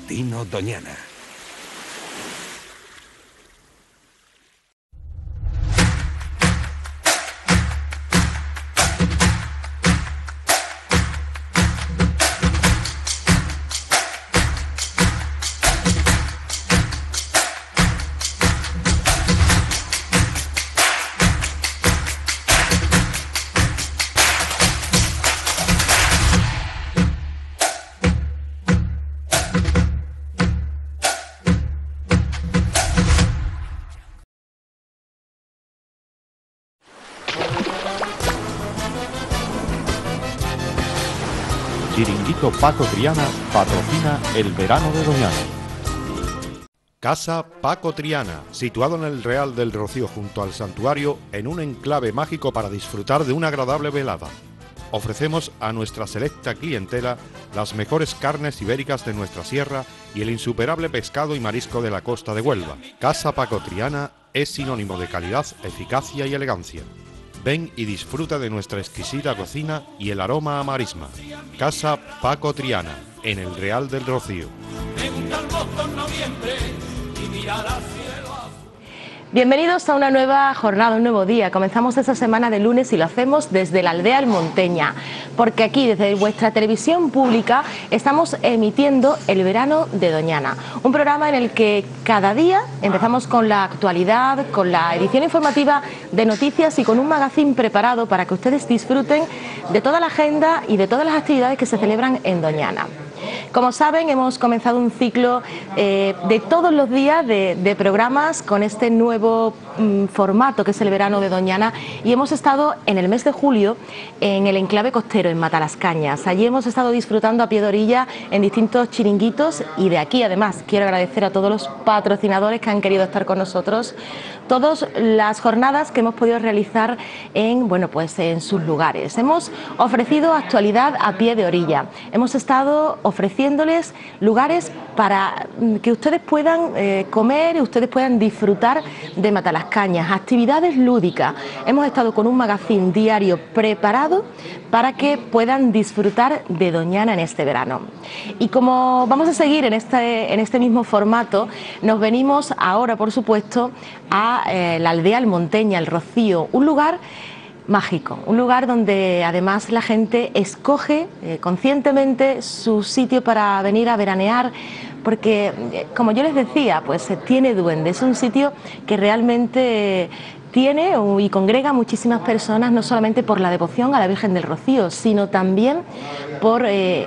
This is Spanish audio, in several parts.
Destino Doñana. Chiringuito Paco Triana patrocina el verano de Doñana. Casa Paco Triana, situado en el Real del Rocío junto al santuario, en un enclave mágico para disfrutar de una agradable velada. Ofrecemos a nuestra selecta clientela las mejores carnes ibéricas de nuestra sierra y el insuperable pescado y marisco de la costa de Huelva. Casa Paco Triana es sinónimo de calidad, eficacia y elegancia. Ven y disfruta de nuestra exquisita cocina y el aroma a marisma. Casa Paco Triana, en el Real del Rocío. Bienvenidos a una nueva jornada, un nuevo día. Comenzamos esta semana de lunes y lo hacemos desde la aldea almonteña, porque aquí desde vuestra televisión pública estamos emitiendo El Verano de Doñana, un programa en el que cada día empezamos con la actualidad, con la edición informativa de noticias y con un magazín preparado para que ustedes disfruten de toda la agenda y de todas las actividades que se celebran en Doñana. Como saben, hemos comenzado un ciclo de todos los días de programas con este nuevo formato que es el verano de Doñana, y hemos estado en el mes de julio en el enclave costero en Matalascañas. Allí hemos estado disfrutando a pie de orilla en distintos chiringuitos, y de aquí además quiero agradecer a todos los patrocinadores que han querido estar con nosotros todas las jornadas que hemos podido realizar en, en sus lugares. Hemos ofrecido actualidad a pie de orilla, hemos estado ofreciéndoles lugares para que ustedes puedan comer y ustedes puedan disfrutar de Matalascañas, actividades lúdicas. Hemos estado con un magazín diario preparado para que puedan disfrutar de Doñana en este verano. Y como vamos a seguir en este mismo formato, nos venimos ahora, por supuesto, a la aldea almonteña, El Rocío, un lugar mágico, un lugar donde además la gente escoge conscientemente su sitio para venir a veranear, porque como yo les decía, pues tiene duende, es un sitio que realmente tiene y congrega muchísimas personas, no solamente por la devoción a la Virgen del Rocío, sino también por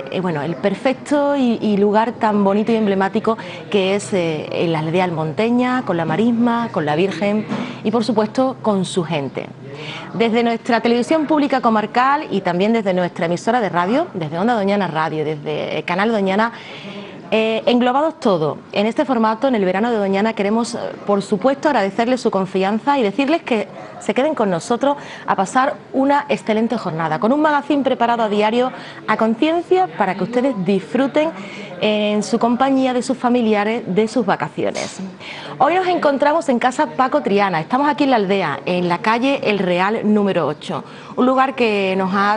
el perfecto y lugar tan bonito y emblemático que es la aldea almonteña, con la marisma, con la Virgen y por supuesto con su gente. Desde nuestra televisión pública comarcal y también desde nuestra emisora de radio, desde Onda Doñana Radio, desde el Canal Doñana, englobados todo en este formato, en el verano de Doñana, queremos por supuesto agradecerles su confianza y decirles que se queden con nosotros a pasar una excelente jornada, con un magazín preparado a diario a conciencia para que ustedes disfruten en su compañía de sus familiares, de sus vacaciones. Hoy nos encontramos en Casa Paco Triana, estamos aquí en la aldea, en la calle El Real número 8, un lugar que nos ha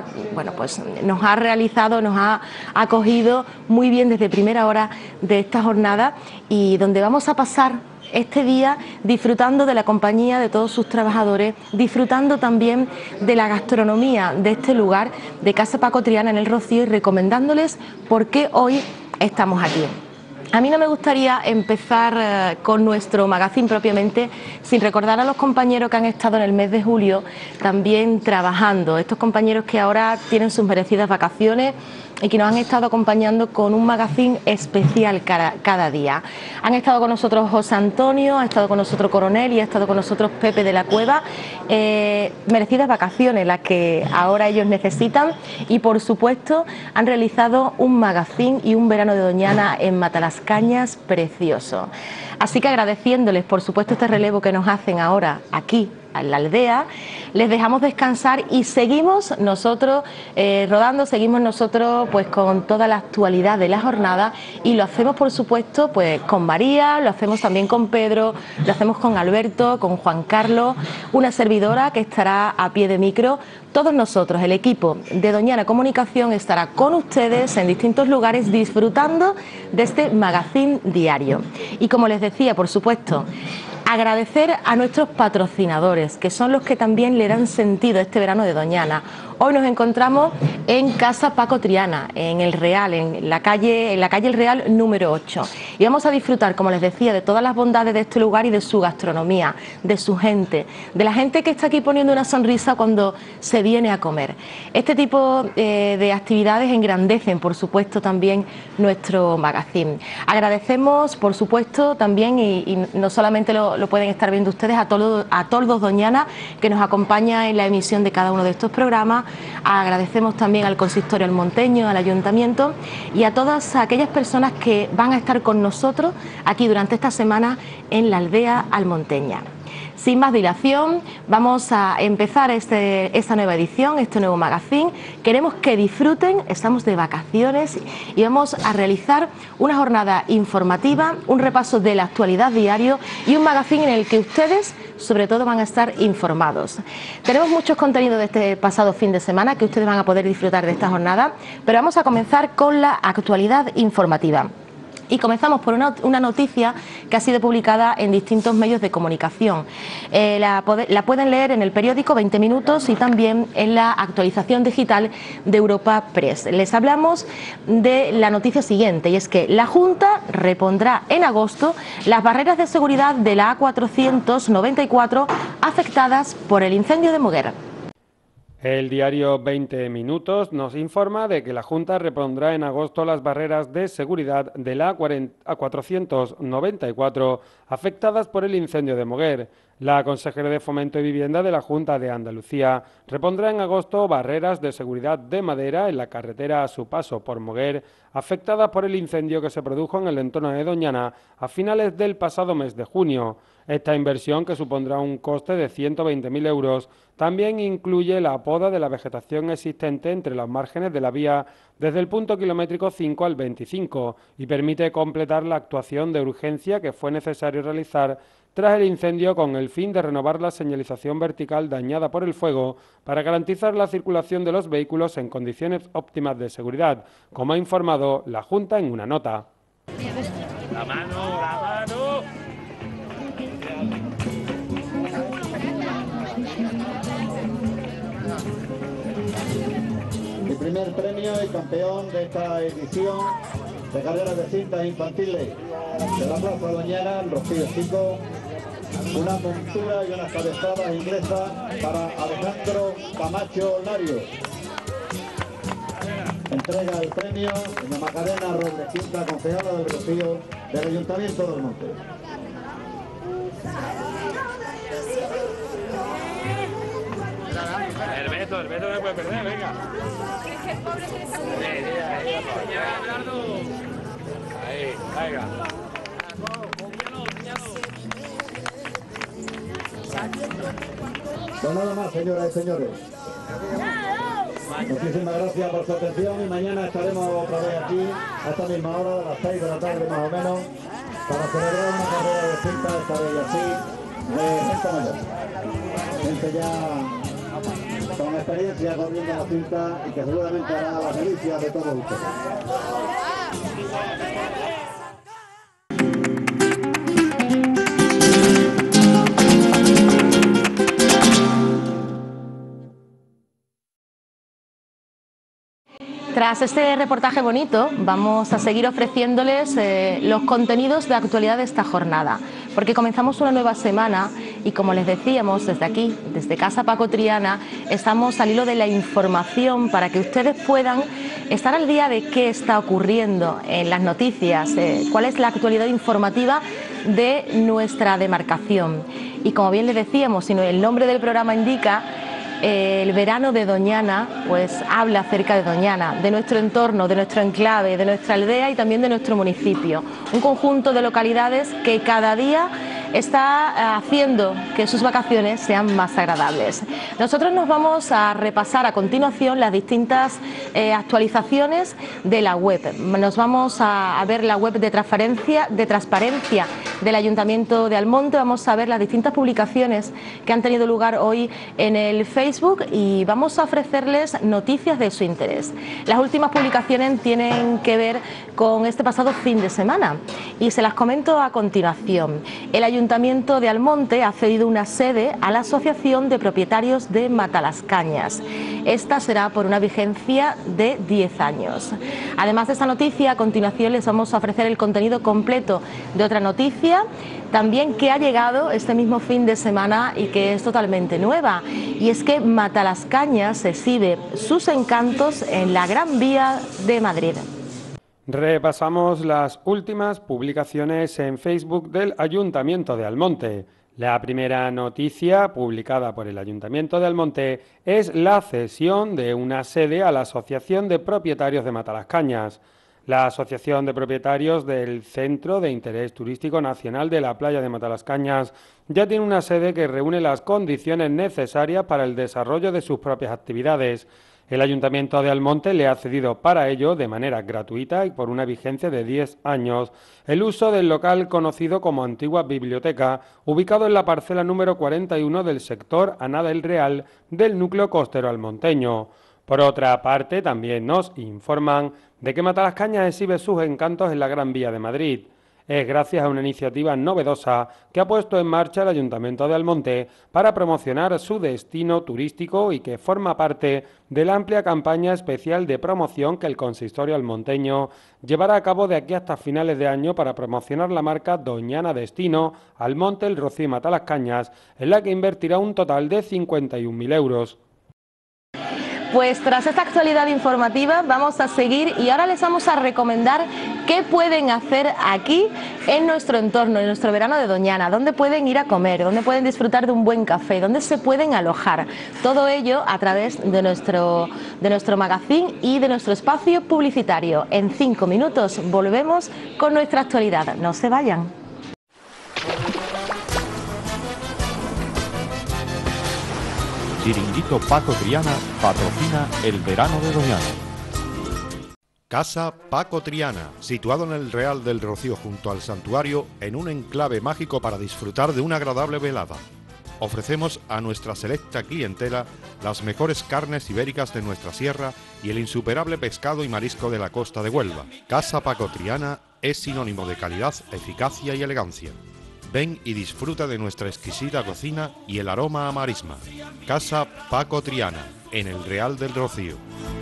acogido muy bien desde primera hora de esta jornada, y donde vamos a pasar este día disfrutando de la compañía de todos sus trabajadores, disfrutando también de la gastronomía de este lugar, de Casa Paco Triana en El Rocío, y recomendándoles por qué hoy estamos aquí. A mí no me gustaría empezar con nuestro magazín propiamente sin recordar a los compañeros que han estado en el mes de julio también trabajando, estos compañeros que ahora tienen sus merecidas vacaciones y que nos han estado acompañando con un magazín especial cada día. Han estado con nosotros José Antonio, ha estado con nosotros Coronel y ha estado con nosotros Pepe de la Cueva. Merecidas vacaciones las que ahora ellos necesitan, y por supuesto han realizado un magazín y un verano de Doñana en Matalascañas precioso. Así que agradeciéndoles por supuesto este relevo que nos hacen ahora aquí la aldea, les dejamos descansar y seguimos nosotros rodando, seguimos nosotros pues con toda la actualidad de la jornada, y lo hacemos por supuesto pues con María, lo hacemos también con Pedro, lo hacemos con Alberto, con Juan Carlos, una servidora que estará a pie de micro. Todos nosotros, el equipo de Doñana Comunicación, estará con ustedes en distintos lugares disfrutando de este magazín diario. Y como les decía, por supuesto, agradecer a nuestros patrocinadores, que son los que también le dan sentido a este verano de Doñana. Hoy nos encontramos en Casa Paco Triana, en El Real, en la calle El Real número 8. Y vamos a disfrutar, como les decía, de todas las bondades de este lugar y de su gastronomía, de su gente, de la gente que está aquí poniendo una sonrisa cuando se viene a comer. Este tipo de actividades engrandecen, por supuesto, también nuestro magazín. Agradecemos, por supuesto, también, y no solamente lo pueden estar viendo ustedes, a Toldos Doñana, que nos acompaña en la emisión de cada uno de estos programas. Agradecemos también al Consistorio Almonteño, al Ayuntamiento y a todas aquellas personas que van a estar con nosotros aquí durante esta semana en la aldea almonteña. Sin más dilación, vamos a empezar esta nueva edición, este nuevo magazín. Queremos que disfruten, estamos de vacaciones y vamos a realizar una jornada informativa, un repaso de la actualidad diario y un magazín en el que ustedes, sobre todo, van a estar informados. Tenemos muchos contenidos de este pasado fin de semana que ustedes van a poder disfrutar de esta jornada, pero vamos a comenzar con la actualidad informativa. Y comenzamos por una noticia que ha sido publicada en distintos medios de comunicación. La pueden leer en el periódico 20 Minutos y también en la actualización digital de Europa Press. Les hablamos de la noticia siguiente, y es que la Junta repondrá en agosto las barreras de seguridad de la A494 afectadas por el incendio de Moguer. El diario 20 Minutos nos informa de que la Junta repondrá en agosto las barreras de seguridad de la A494 afectadas por el incendio de Moguer. La consejera de Fomento y Vivienda de la Junta de Andalucía repondrá en agosto barreras de seguridad de madera en la carretera a su paso por Moguer, afectada por el incendio que se produjo en el entorno de Doñana a finales del pasado mes de junio. Esta inversión, que supondrá un coste de 120.000 euros, también incluye la poda de la vegetación existente entre los márgenes de la vía desde el punto kilométrico 5 al 25 y permite completar la actuación de urgencia que fue necesario realizar tras el incendio con el fin de renovar la señalización vertical dañada por el fuego para garantizar la circulación de los vehículos en condiciones óptimas de seguridad, como ha informado la Junta en una nota. La mano. El primer premio y campeón de esta edición de carreras de cintas infantiles de la Plaza Doñana, Rocío Chico, una montura y unas cabezadas inglesas para Alejandro Camacho Lario. Entrega el premio de Macarena Robles Quinta, concejala del Rocío del Ayuntamiento del Monte. El Beto no puede perder, venga. Ahí, venga. Pues nada más, señoras y señores. Muchísimas gracias por su atención y mañana estaremos otra vez aquí a esta misma hora, a las 6 de la tarde más o menos, para celebrar una carrera de cinta, esta vez así, de gente mayor. Gente ya con experiencia corriendo la cinta y que seguramente hará las delicias de todos ustedes. Tras este reportaje bonito, vamos a seguir ofreciéndoles los contenidos de actualidad de esta jornada, porque comenzamos una nueva semana y, como les decíamos, desde aquí, desde Casa Paco Triana, estamos al hilo de la información para que ustedes puedan estar al día de qué está ocurriendo en las noticias, cuál es la actualidad informativa de nuestra demarcación. Y como bien les decíamos, si el nombre del programa indica, el verano de Doñana pues habla acerca de Doñana, de nuestro entorno, de nuestro enclave, de nuestra aldea y también de nuestro municipio. Un conjunto de localidades que cada día está haciendo que sus vacaciones sean más agradables. Nosotros nos vamos a repasar a continuación las distintas actualizaciones de la web. Nos vamos a ver la web de transparencia del Ayuntamiento de Almonte, vamos a ver las distintas publicaciones que han tenido lugar hoy en el Facebook y vamos a ofrecerles noticias de su interés. Las últimas publicaciones tienen que ver con este pasado fin de semana y se las comento a continuación. El Ayuntamiento de Almonte ha cedido una sede a la Asociación de Propietarios de Matalascañas. Esta será por una vigencia de 10 años. Además de esta noticia, a continuación les vamos a ofrecer el contenido completo de otra noticia, también que ha llegado este mismo fin de semana y que es totalmente nueva, y es que Matalascañas exhibe sus encantos en la Gran Vía de Madrid. Repasamos las últimas publicaciones en Facebook del Ayuntamiento de Almonte. La primera noticia publicada por el Ayuntamiento de Almonte es la cesión de una sede a la Asociación de Propietarios de Matalascañas. La Asociación de Propietarios del Centro de Interés Turístico Nacional de la Playa de Matalascañas ya tiene una sede que reúne las condiciones necesarias para el desarrollo de sus propias actividades. El Ayuntamiento de Almonte le ha cedido para ello, de manera gratuita y por una vigencia de 10 años, el uso del local conocido como Antigua Biblioteca, ubicado en la parcela número 41 del sector Ana del Real del núcleo costero almonteño. Por otra parte, también nos informan de que Matalascañas exhibe sus encantos en la Gran Vía de Madrid. Es gracias a una iniciativa novedosa que ha puesto en marcha el Ayuntamiento de Almonte para promocionar su destino turístico y que forma parte de la amplia campaña especial de promoción que el consistorio almonteño llevará a cabo de aquí hasta finales de año para promocionar la marca Doñana Destino Almonte, El Rocío y Matalascañas, en la que invertirá un total de 51.000 euros. Pues tras esta actualidad informativa vamos a seguir y ahora les vamos a recomendar qué pueden hacer aquí en nuestro entorno, en nuestro verano de Doñana, dónde pueden ir a comer, dónde pueden disfrutar de un buen café, dónde se pueden alojar. Todo ello a través de nuestro magazine y de nuestro espacio publicitario. En 5 minutos volvemos con nuestra actualidad. No se vayan. Chiringuito Paco Triana patrocina el verano de Doñana. Casa Paco Triana, situado en el Real del Rocío junto al santuario, en un enclave mágico para disfrutar de una agradable velada. Ofrecemos a nuestra selecta clientela las mejores carnes ibéricas de nuestra sierra y el insuperable pescado y marisco de la costa de Huelva. Casa Paco Triana es sinónimo de calidad, eficacia y elegancia. Ven y disfruta de nuestra exquisita cocina y el aroma a marisma. Casa Paco Triana, en el Real del Rocío.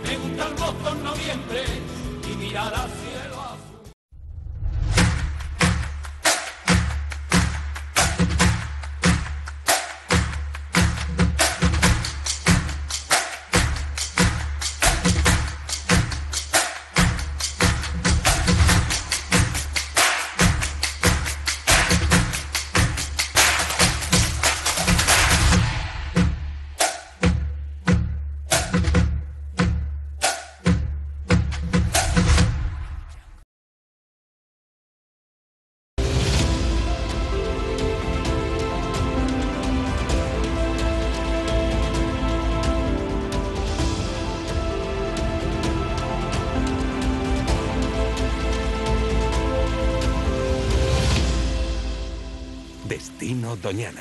Destino Doñana.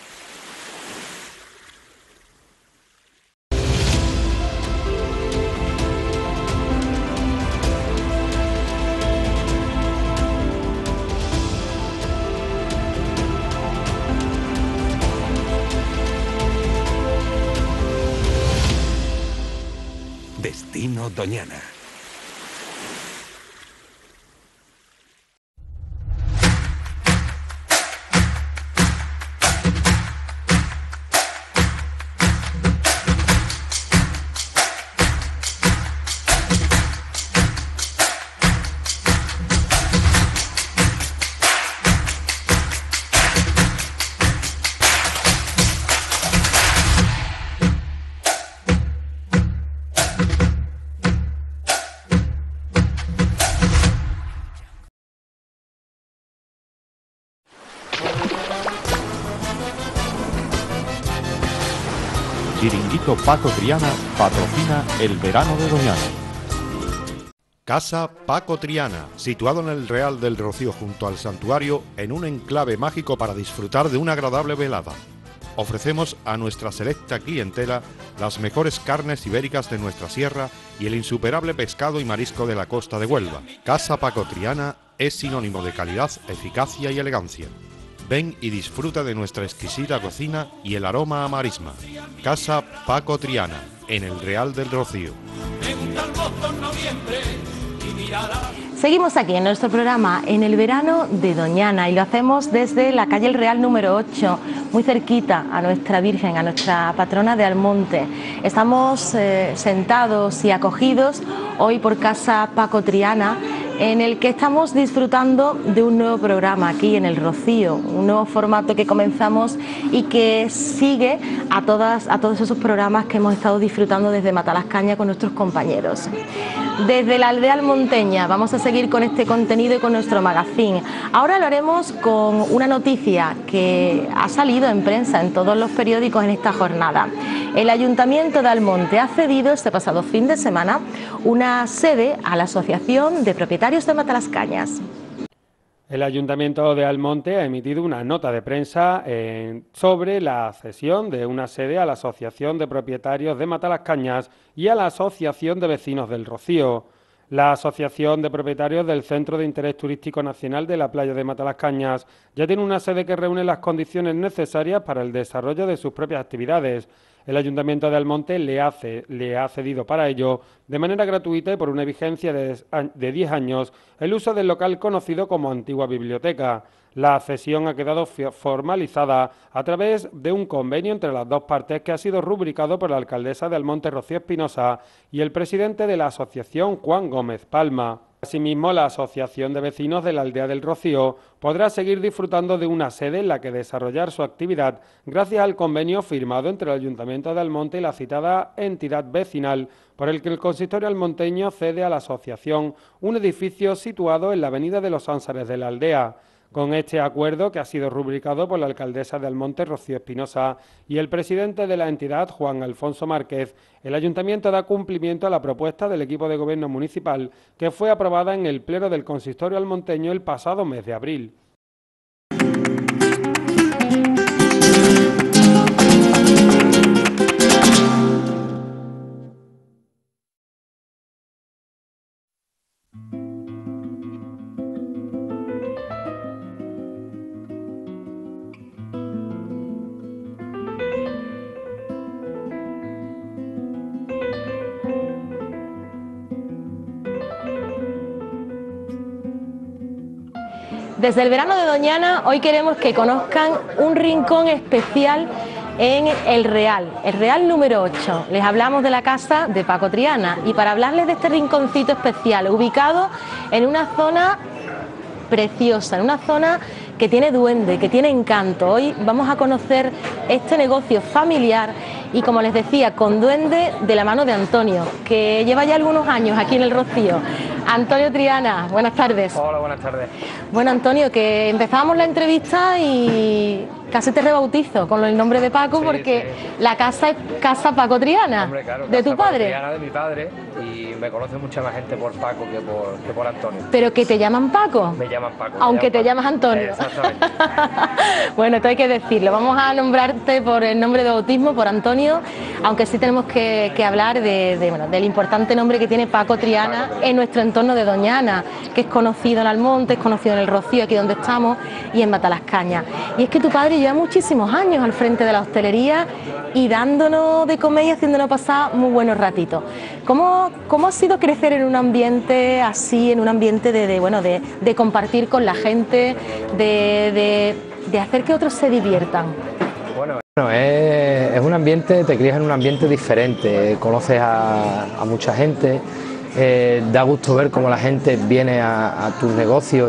Destino Doñana. Chiringuito Paco Triana patrocina el verano de Doñana. Casa Paco Triana, situado en el Real del Rocío junto al santuario, en un enclave mágico para disfrutar de una agradable velada. Ofrecemos a nuestra selecta clientela las mejores carnes ibéricas de nuestra sierra y el insuperable pescado y marisco de la costa de Huelva. Casa Paco Triana es sinónimo de calidad, eficacia y elegancia. Ven y disfruta de nuestra exquisita cocina y el aroma a marisma. Casa Paco Triana, en el Real del Rocío. Seguimos aquí en nuestro programa En el verano de Doñana y lo hacemos desde la calle El Real número 8, muy cerquita a nuestra Virgen, a nuestra patrona de Almonte. Estamos sentados y acogidos hoy por Casa Paco Triana, en el que estamos disfrutando de un nuevo programa aquí en El Rocío, un nuevo formato que comenzamos y que sigue a todos esos programas que hemos estado disfrutando desde Matalascaña con nuestros compañeros. Desde la aldea almonteña vamos a seguir con este contenido y con nuestro magazine. Ahora lo haremos con una noticia que ha salido en prensa en todos los periódicos en esta jornada. El Ayuntamiento de Almonte ha cedido este pasado fin de semana una sede a la Asociación de Propietarios de Matalascañas. El Ayuntamiento de Almonte ha emitido una nota de prensa sobre la cesión de una sede a la Asociación de Propietarios de Matalascañas y a la Asociación de Vecinos del Rocío. La Asociación de Propietarios del Centro de Interés Turístico Nacional de la Playa de Matalascañas ya tiene una sede que reúne las condiciones necesarias para el desarrollo de sus propias actividades. El Ayuntamiento de Almonte le ha cedido para ello, de manera gratuita y por una vigencia de 10 años, el uso del local conocido como Antigua Biblioteca. La cesión ha quedado formalizada a través de un convenio entre las dos partes que ha sido rubricado por la alcaldesa de Almonte, Rocío Espinosa, y el presidente de la asociación, Juan Gómez Palma. Asimismo, la Asociación de Vecinos de la Aldea del Rocío podrá seguir disfrutando de una sede en la que desarrollar su actividad gracias al convenio firmado entre el Ayuntamiento de Almonte y la citada entidad vecinal, por el que el consistorio almonteño cede a la asociación un edificio situado en la avenida de los Ánsares de la aldea. Con este acuerdo, que ha sido rubricado por la alcaldesa de Almonte, Rocío Espinosa, y el presidente de la entidad, Juan Alfonso Márquez, el Ayuntamiento da cumplimiento a la propuesta del equipo de gobierno municipal que fue aprobada en el Pleno del Consistorio almonteño el pasado mes de abril. Desde el verano de Doñana, hoy queremos que conozcan un rincón especial en el Real número 8. Les hablamos de la casa de Paco Triana y para hablarles de este rinconcito especial, ubicado en una zona preciosa, en una zona que tiene duende, que tiene encanto. Hoy vamos a conocer este negocio familiar y, como les decía, con duende de la mano de Antonio, que lleva ya algunos años aquí en el Rocío. Antonio Triana, buenas tardes. Hola, buenas tardes. Bueno, Antonio, que empezábamos la entrevista y casi te rebautizo con el nombre de Paco, sí, porque sí. La casa es Casa Paco Triana. Hombre, claro, de tu padre. Triana, de mi padre, y me conoce mucha más gente por Paco que por Antonio. ¿Pero que te llaman Paco? Me llaman Paco. Aunque te llamas Antonio. Exactamente. Bueno, esto hay que decirlo. Vamos a nombrarte por el nombre de bautismo, por Antonio, aunque sí tenemos que hablar del importante nombre que tiene Paco Triana en nuestro entorno de Doñana, que es conocido en Almonte, es conocido en el Rocío, aquí donde estamos, y en Matalascaña. Y es que tu padre lleva muchísimos años al frente de la hostelería y dándonos de comer y haciéndonos pasar muy buenos ratitos. ¿Cómo ha sido crecer en un ambiente así, en un ambiente de compartir con la gente, de hacer que otros se diviertan? Bueno, es un ambiente, te crías en un ambiente diferente, conoces a mucha gente, da gusto ver cómo la gente viene a tus negocios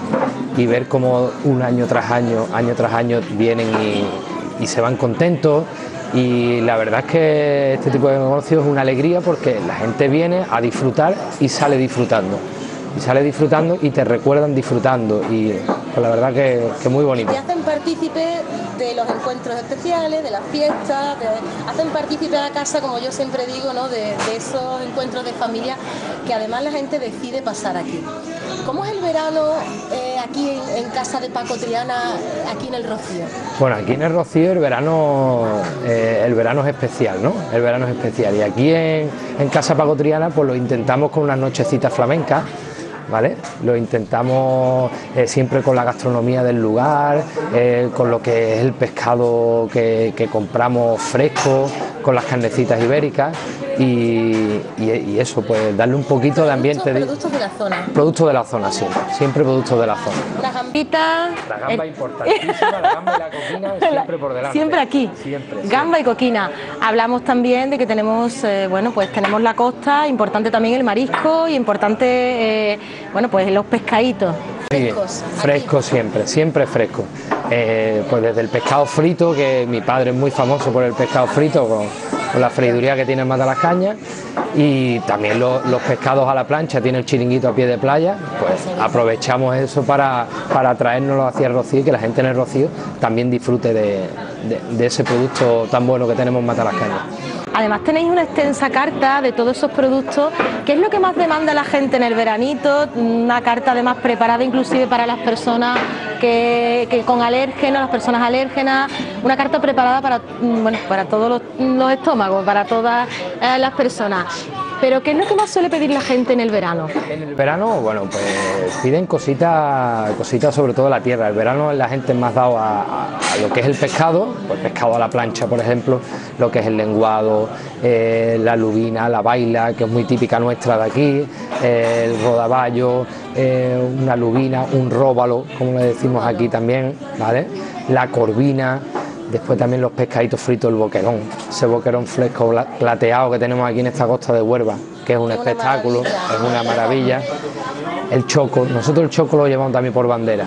y ver cómo año tras año vienen y se van contentos. Y la verdad es que este tipo de negocios es una alegría porque la gente viene a disfrutar y sale disfrutando. Y te recuerdan disfrutando y pues la verdad que muy bonito. Te hacen partícipe de los encuentros especiales, de las fiestas, hacen partícipe a la casa, como yo siempre digo, ¿no? de esos encuentros de familia que además la gente decide pasar aquí. ¿Cómo es el verano aquí en casa de Paco Triana, aquí en el Rocío? Bueno, aquí en el Rocío el verano es especial, ¿no? El verano es especial, y aquí en casa Paco Triana pues lo intentamos con unas nochecitas flamencas, ¿vale? Lo intentamos siempre con la gastronomía del lugar, con lo que es el pescado que compramos fresco, con las carnecitas ibéricas y eso, pues darle un poquito de ambiente. Productos de la zona. Productos de la zona, siempre productos de la zona. La gambita. La gamba importantísima, la gamba y la coquina siempre por delante. Siempre aquí. Siempre. Gamba y coquina. Hablamos también de que tenemos, bueno, pues tenemos la costa, importante también el marisco y importante, bueno, pues los pescaditos. Frescos. Frescos siempre fresco. Pues desde el pescado frito, que mi padre es muy famoso por el pescado frito, con la freiduría que tiene en Matalascañas, y también los pescados a la plancha, tiene el chiringuito a pie de playa, pues aprovechamos eso para traérnoslo hacia el Rocío y que la gente en el Rocío también disfrute de ese producto tan bueno que tenemos en Matalascañas. Además tenéis una extensa carta de todos esos productos. ¿Qué es lo que más demanda la gente en el veranito? Una carta además preparada inclusive para las personas que con alérgenos, las personas alérgenas, una carta preparada para todos los estómagos, para todas las personas. Pero ¿qué es lo que más suele pedir la gente en el verano? En el verano, bueno, pues piden cositas sobre todo de la tierra. El verano la gente es más dado a lo que es el pescado, pues pescado a la plancha, por ejemplo, lo que es el lenguado, la lubina, la baila, que es muy típica nuestra de aquí, el rodaballo, una lubina, un róbalo, como le decimos aquí también, ¿vale? La corvina. Después también los pescaditos fritos, el boquerón, ese boquerón fresco plateado que tenemos aquí en esta costa de Huelva, que es un espectáculo, es una maravilla. El choco, nosotros el choco lo llevamos también por bandera.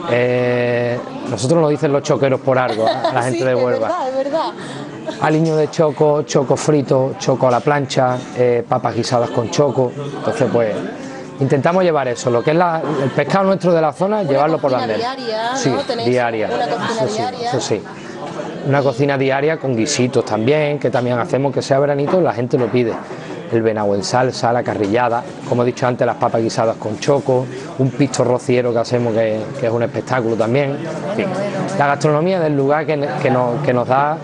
Nosotros nos dicen los choqueros por algo, a la gente Sí, de Huelva. Es verdad. Aliño de choco, choco frito, choco a la plancha, papas guisadas con choco. Entonces pues intentamos llevar eso, lo que es el pescado nuestro de la zona, llevarlo por bandera. Diaria, ¿no? Sí, diaria. Una cocina diaria. Eso sí. Una cocina diaria con guisitos también, que también hacemos, que sea veranito, la gente lo pide. El venado en salsa, la carrillada, como he dicho antes, las papas guisadas con choco, un pisto rociero que hacemos que es un espectáculo también. En fin, la gastronomía del lugar que nos da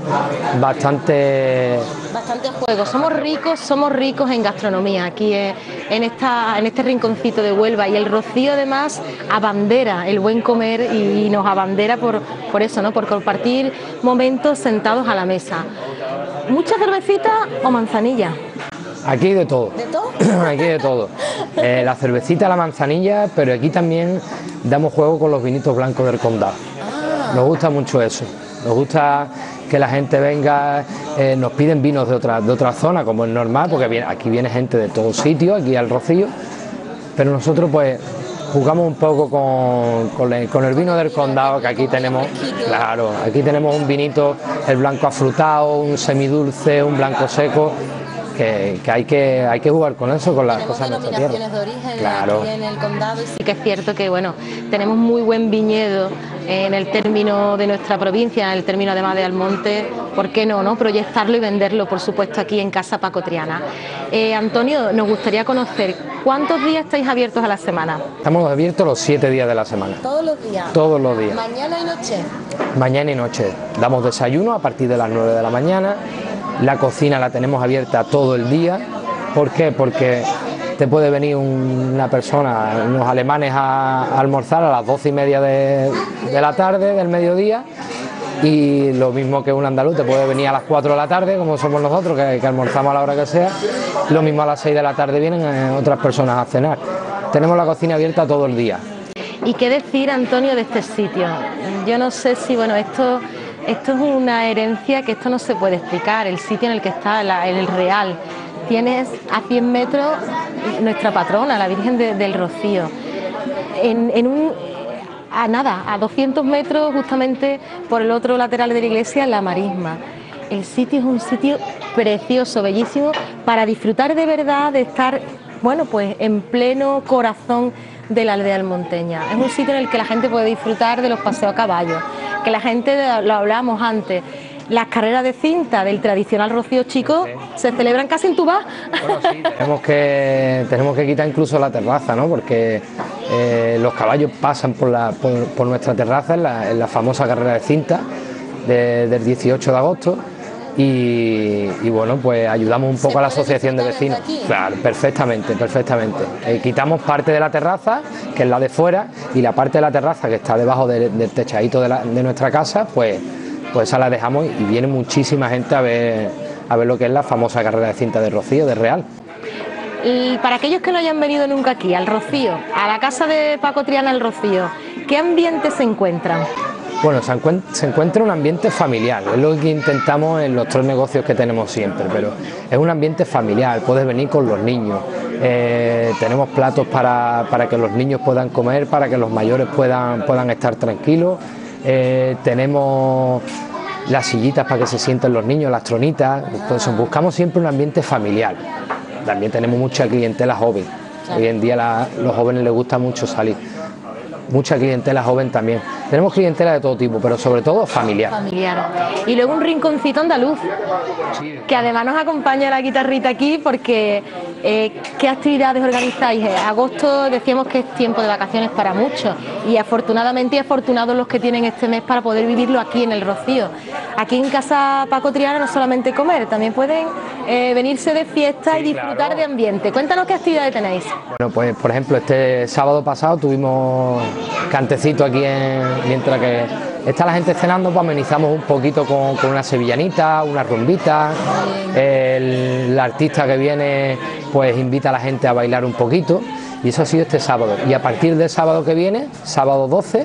bastante juego. Somos ricos en gastronomía aquí en este rinconcito de Huelva, y el Rocío además abandera el buen comer y nos abandera por eso, ¿no? Por compartir momentos sentados a la mesa. ¿Mucha cervecita o manzanilla? Aquí de todo. ¿De todo? Aquí de todo. La cervecita, la manzanilla, pero aquí también damos juego con los vinitos blancos del condado. Nos gusta mucho eso. Nos gusta que la gente venga, nos piden vinos de otra zona, como es normal, porque aquí viene gente de todos sitios, aquí al Rocío, pero nosotros pues jugamos un poco con el vino del condado, que aquí tenemos, claro, aquí tenemos un vinito, el blanco afrutado, un semidulce, un blanco seco, que hay que jugar con eso, con las cosas de nuestra tierra. Tenemos denominaciones de origen, claro, aquí en el condado, y sí que es cierto que bueno, tenemos muy buen viñedo en el término de nuestra provincia, en el término además de Almonte. ¿Por qué no proyectarlo y venderlo, por supuesto, aquí en casa Paco Triana? Antonio, nos gustaría conocer cuántos días estáis abiertos a la semana. Estamos abiertos los 7 días de la semana. ¿Todos los días? Todos los días. ¿Mañana y noche? Mañana y noche. Damos desayuno a partir de las 9 de la mañana. La cocina la tenemos abierta todo el día. ¿Por qué? Porque te puede venir una persona, unos alemanes a almorzar a las 12:30 de la tarde, del mediodía, y lo mismo que un andaluz te puede venir a las 4 de la tarde, como somos nosotros, que almorzamos a la hora que sea. Lo mismo a las 6 de la tarde vienen otras personas a cenar. Tenemos la cocina abierta todo el día. ¿Y qué decir, Antonio, de este sitio? Yo no sé si, bueno, esto es una herencia que esto no se puede explicar. El sitio en el que está, en el Real, tienes a 100 metros nuestra patrona, la Virgen del Rocío. A 200 metros, justamente por el otro lateral de la iglesia, la Marisma. El sitio es un sitio precioso, bellísimo, para disfrutar de verdad, de estar, bueno, pues en pleno corazón de la aldea almonteña. Es un sitio en el que la gente puede disfrutar de los paseos a caballo, que la gente, lo hablábamos antes, las carreras de cinta del tradicional Rocío Chico se celebran casi en Tubá. Bueno, sí, tenemos que quitar incluso la terraza, ¿no? Porque los caballos pasan por nuestra terraza en la famosa carrera de cinta del 18 de agosto. Y bueno, pues ayudamos un poco a la asociación de vecinos. Claro, perfectamente. Quitamos parte de la terraza, que es la de fuera, y la parte de la terraza que está debajo del techadito de nuestra casa, pues esa la dejamos y viene muchísima gente a ver lo que es la famosa carrera de cinta de Rocío, de Real. Y para aquellos que no hayan venido nunca aquí, al Rocío, a la casa de Paco Triana el Rocío, ¿qué ambiente se encuentran? Bueno, se encuentra un ambiente familiar, es lo que intentamos en los 3 negocios que tenemos siempre, pero es un ambiente familiar, puedes venir con los niños, tenemos platos para que los niños puedan comer, para que los mayores puedan estar tranquilos, tenemos las sillitas para que se sienten los niños, las tronitas, entonces buscamos siempre un ambiente familiar. También tenemos mucha clientela joven, hoy en día los jóvenes les gusta mucho salir. Mucha clientela joven también. Tenemos clientela de todo tipo, pero sobre todo familiar. Y luego un rinconcito andaluz, que además nos acompaña la guitarrita aquí porque ¿qué actividades organizáis? Agosto decíamos que es tiempo de vacaciones para muchos y afortunadamente y afortunados los que tienen este mes para poder vivirlo aquí en el Rocío. Aquí en casa Paco Triana no solamente comer, también pueden venirse de fiesta y disfrutar de ambiente. Cuéntanos qué actividades tenéis. Bueno, pues por ejemplo este sábado pasado tuvimos cantecito aquí mientras que está la gente cenando, pues amenizamos un poquito con una sevillanita, una rumbita. El artista que viene pues invita a la gente a bailar un poquito y eso ha sido este sábado. Y a partir del sábado que viene, sábado 12,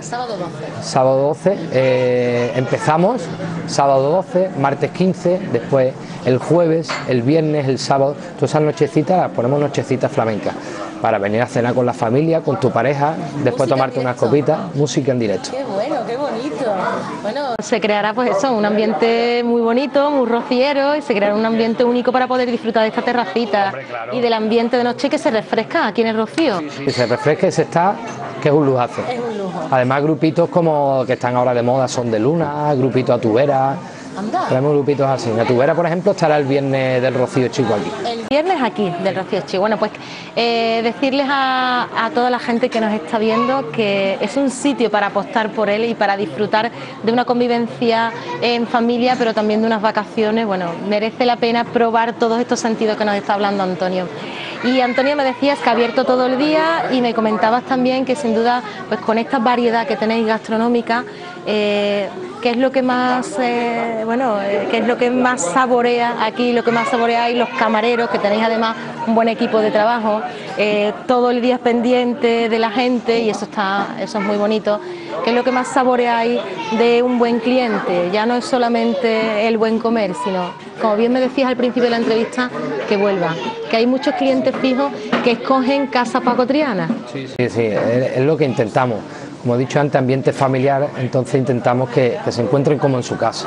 empezamos, sábado 12, martes 15, después el jueves, el viernes, el sábado, todas esas nochecitas las ponemos nochecitas flamencas, para venir a cenar con la familia, con tu pareja, después tomarte unas copitas, música en directo. Qué bueno, qué bonito. Bueno, se creará pues eso, un ambiente muy bonito, muy rociero, y se creará un ambiente único para poder disfrutar de esta terracita. Hombre, claro. Y del ambiente de noche que se refresca aquí en el Rocío. Sí, se refresca y se está, que es un lujazo. Es un lujo. Además grupitos como que están ahora de moda, Son de Luna, grupitos a tubera. Tenemos grupitos así. La tubera, por ejemplo, estará el viernes del Rocío Chico aquí. El viernes aquí, del Rocío Chico. Bueno, pues decirles a toda la gente que nos está viendo que es un sitio para apostar por él y para disfrutar de una convivencia en familia, pero también de unas vacaciones. Bueno, merece la pena probar todos estos sentidos que nos está hablando Antonio. Y Antonio, me decías que ha abierto todo el día y me comentabas también que sin duda, pues con esta variedad que tenéis gastronómica, ¿qué es lo que más, qué es lo que más saborea aquí, lo que más saboreáis los camareros, que tenéis además un buen equipo de trabajo, todo el día es pendiente de la gente y eso es muy bonito? ¿Qué es lo que más saboreáis de un buen cliente? Ya no es solamente el buen comer, sino, como bien me decías al principio de la entrevista, que vuelva, que hay muchos clientes fijos que escogen Casa Paco Triana. Sí, es lo que intentamos. Como he dicho antes, ambiente familiar, entonces intentamos que se encuentren como en su casa.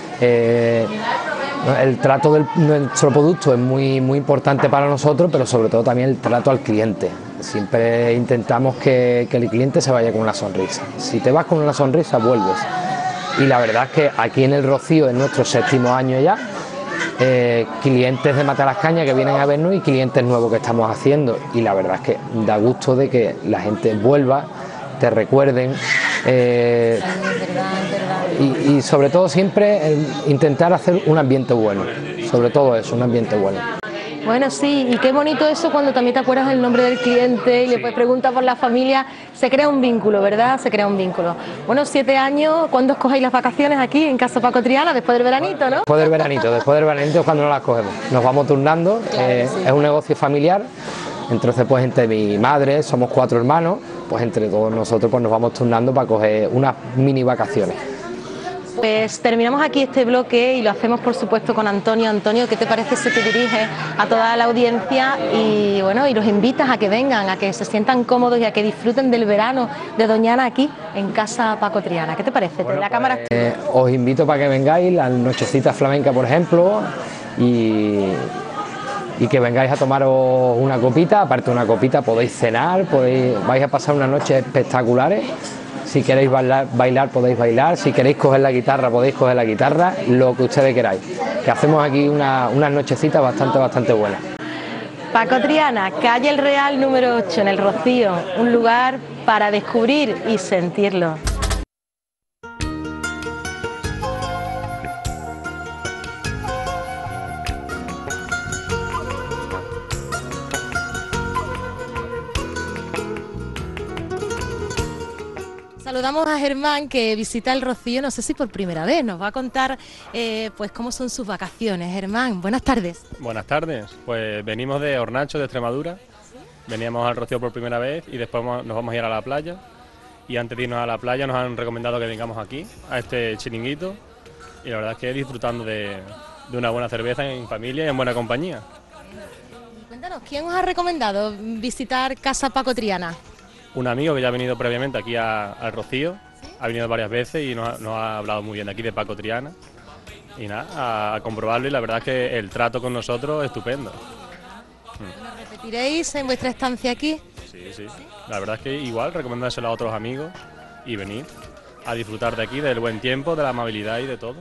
El trato de nuestro producto es muy importante para nosotros, pero sobre todo también el trato al cliente. Siempre intentamos que el cliente se vaya con una sonrisa. Si te vas con una sonrisa, vuelves. Y la verdad es que aquí en el Rocío, es nuestro 7º año ya, clientes de Matalascaña que vienen a vernos y clientes nuevos que estamos haciendo. Y la verdad es que da gusto de que la gente vuelva, te recuerden, y sobre todo siempre intentar hacer un ambiente bueno, sobre todo eso, un ambiente bueno. Bueno, sí, y qué bonito eso cuando también te acuerdas del nombre del cliente y le puedes preguntar por la familia, se crea un vínculo, ¿verdad? Se crea un vínculo. Bueno, 7 años, ¿cuándo escogéis las vacaciones aquí en Casa Paco Triana? Después del veranito, ¿no? Después del veranito es cuando no las cogemos. Nos vamos turnando, claro, sí. Es un negocio familiar, entonces pues entre mi madre, somos 4 hermanos, pues entre todos nosotros pues nos vamos turnando para coger unas mini vacaciones. Pues terminamos aquí este bloque y lo hacemos por supuesto con Antonio. Antonio, ¿qué te parece si te diriges a toda la audiencia y bueno, y los invitas a que vengan, a que se sientan cómodos y a que disfruten del verano de Doñana aquí en Casa Paco Triana? ¿Qué te parece? Bueno, la cámara os invito para que vengáis, las nochecitas flamencas por ejemplo, y y que vengáis a tomaros una copita. Aparte de una copita podéis cenar, vais a pasar unas noches espectaculares. Si queréis bailar podéis bailar, si queréis coger la guitarra podéis coger la guitarra, lo que ustedes queráis, que hacemos aquí unas nochecitas bastante buenas. Paco Triana, calle El Real número 8 en El Rocío, un lugar para descubrir y sentirlo. Saludamos a Germán, que visita El Rocío, no sé si por primera vez, nos va a contar pues cómo son sus vacaciones. Germán, buenas tardes. Buenas tardes, pues venimos de Hornacho, de Extremadura, veníamos al Rocío por primera vez y después nos vamos a ir a la playa, y antes de irnos a la playa nos han recomendado que vengamos aquí, a este chiringuito, y la verdad es que disfrutando de una buena cerveza en familia y en buena compañía. Cuéntanos, ¿quién os ha recomendado visitar Casa Paco Triana? Un amigo que ya ha venido previamente aquí al Rocío, ha venido varias veces y nos ha hablado muy bien de aquí, de Paco Triana. Y nada, a comprobarlo, y la verdad es que el trato con nosotros es estupendo. ¿Lo repetiréis en vuestra estancia aquí? Sí. La verdad es que igual, recomendárselo a otros amigos y venir a disfrutar de aquí, del buen tiempo, de la amabilidad y de todo.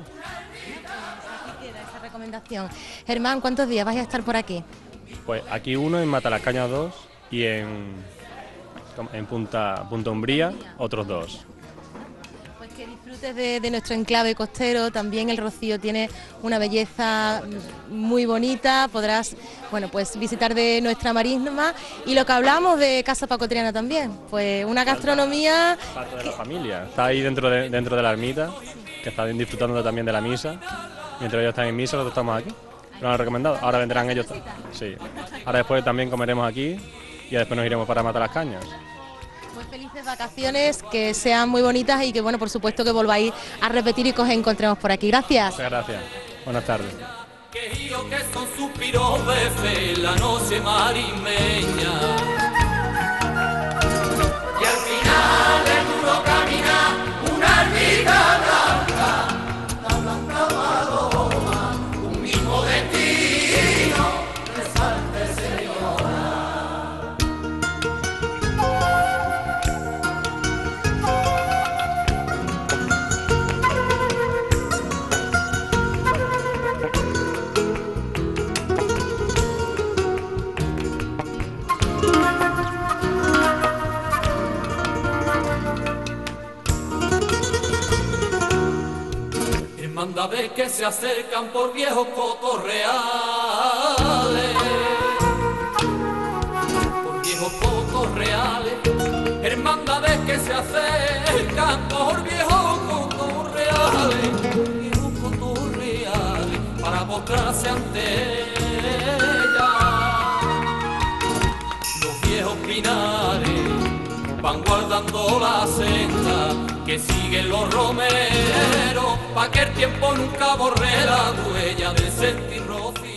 Esa recomendación. Germán, ¿cuántos días vais a estar por aquí? Pues aquí uno, en Matalascañas 2 y en Punta Umbría otros 2. Pues que disfrutes de nuestro enclave costero. También El Rocío tiene una belleza muy bonita, podrás, bueno, pues visitar de nuestra marisma, y lo que hablamos de Casa Paco Triana también, pues una gastronomía... Parte de la familia, está ahí dentro de la ermita, que está disfrutando también de la misa. Mientras ellos están en misa, nosotros estamos aquí, nos han recomendado, ahora vendrán ellos, sí. Ahora después también comeremos aquí y después nos iremos para Matalascañas. Pues felices vacaciones, que sean muy bonitas y que, bueno, por supuesto que volváis a repetir y que os encontremos por aquí. Gracias. Muchas gracias. Buenas tardes. Que son suspiros de fe, la noche marimeña. Y al final del duro camina una ermita blanca, la blanca paloma, un mismo destino, resalte señora. Hermandades que se acercan por viejos cotorreales, por viejos cotorreales. Hermandades que se acercan por viejos cotorreales, para postrarse ante ella. Los viejos pinares van guardando la senda que siguen los romeros, pa' que el tiempo nunca borre la huella del sentir rociero.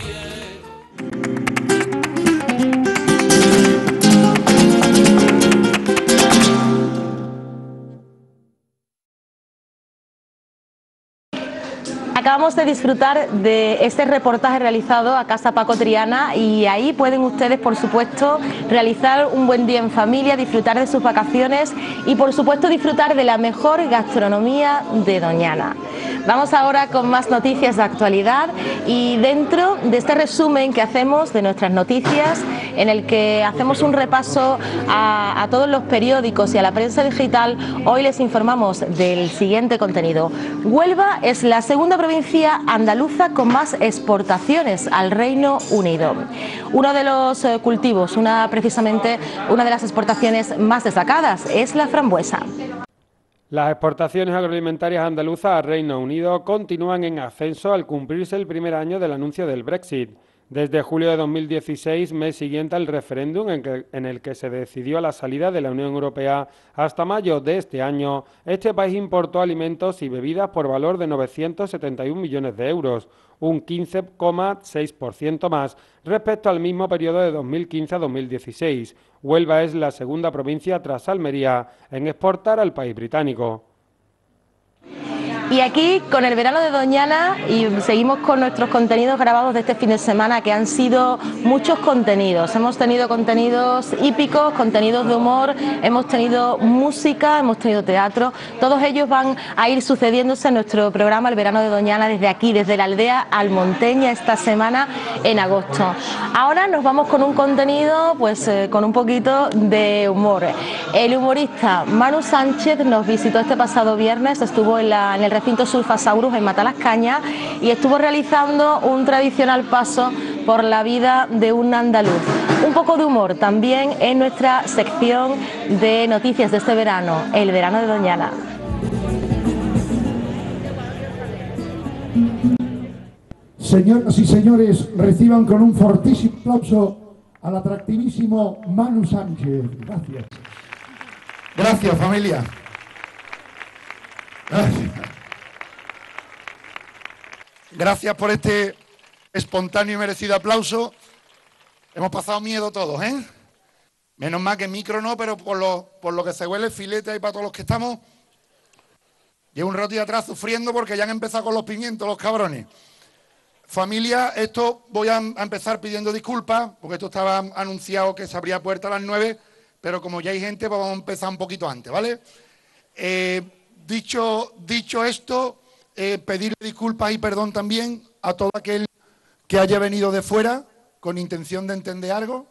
Acabamos de disfrutar de este reportaje realizado a Casa Paco Triana, y ahí pueden ustedes, por supuesto, realizar un buen día en familia, disfrutar de sus vacaciones y, por supuesto, disfrutar de la mejor gastronomía de Doñana. Vamos ahora con más noticias de actualidad, y dentro de este resumen que hacemos de nuestras noticias, en el que hacemos un repaso a todos los periódicos y a la prensa digital, hoy les informamos del siguiente contenido. Huelva es la segunda provincia andaluza con más exportaciones al Reino Unido. Uno de los cultivos, precisamente una de las exportaciones más destacadas, es la frambuesa. Las exportaciones agroalimentarias andaluzas al Reino Unido continúan en ascenso al cumplirse el primer año del anuncio del Brexit. Desde julio de 2016, mes siguiente al referéndum en el que se decidió la salida de la Unión Europea, hasta mayo de este año, este país importó alimentos y bebidas por valor de 971 millones de euros, un 15,6% más respecto al mismo periodo de 2015 a 2016. Huelva es la segunda provincia tras Almería en exportar al país británico. Y aquí con el verano de Doñana y seguimos con nuestros contenidos grabados de este fin de semana, que han sido muchos contenidos. Hemos tenido contenidos hípicos, contenidos de humor, hemos tenido música, hemos tenido teatro. Todos ellos van a ir sucediéndose en nuestro programa El verano de Doñana desde aquí, desde la aldea almonteña, esta semana en agosto. Ahora nos vamos con un contenido pues con un poquito de humor. El humorista Manu Sánchez nos visitó este pasado viernes, estuvo en el recinto Sulfasaurus en Matalascaña y estuvo realizando un tradicional paso por la vida de un andaluz. Un poco de humor también en nuestra sección de noticias de este verano, El verano de Doñana. Señoras y señores, reciban con un fortísimo aplauso al atractivísimo Manu Sánchez. Gracias. Gracias, familia. Gracias. Gracias por este espontáneo y merecido aplauso. Hemos pasado miedo todos, ¿eh? Menos mal que micro no, pero por lo que se huele el filete ahí para todos los que estamos. Llevo un rato de atrás sufriendo porque ya han empezado con los pimientos, los cabrones. Familia, esto voy a empezar pidiendo disculpas, porque esto estaba anunciado que se abría puerta a las 9, pero como ya hay gente, pues vamos a empezar un poquito antes, ¿vale? Dicho esto, pedirle disculpas y perdón también a todo aquel que haya venido de fuera con intención de entender algo.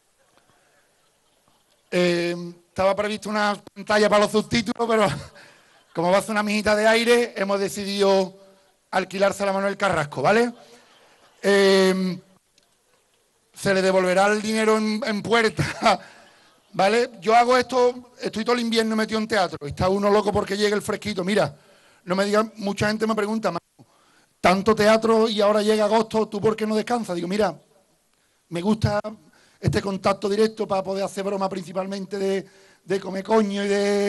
Estaba previsto una pantalla para los subtítulos, pero como va a ser una mijita de aire, hemos decidido alquilársela a Manuel Carrasco, ¿vale? Se le devolverá el dinero en puerta, ¿vale? Yo hago esto, estoy todo el invierno metido en teatro, y está uno loco porque llega el fresquito. Mira, no me digan, mucha gente me pregunta, tanto teatro y ahora llega agosto, ¿tú por qué no descansas? Digo, mira, me gusta este contacto directo para poder hacer broma principalmente de come coño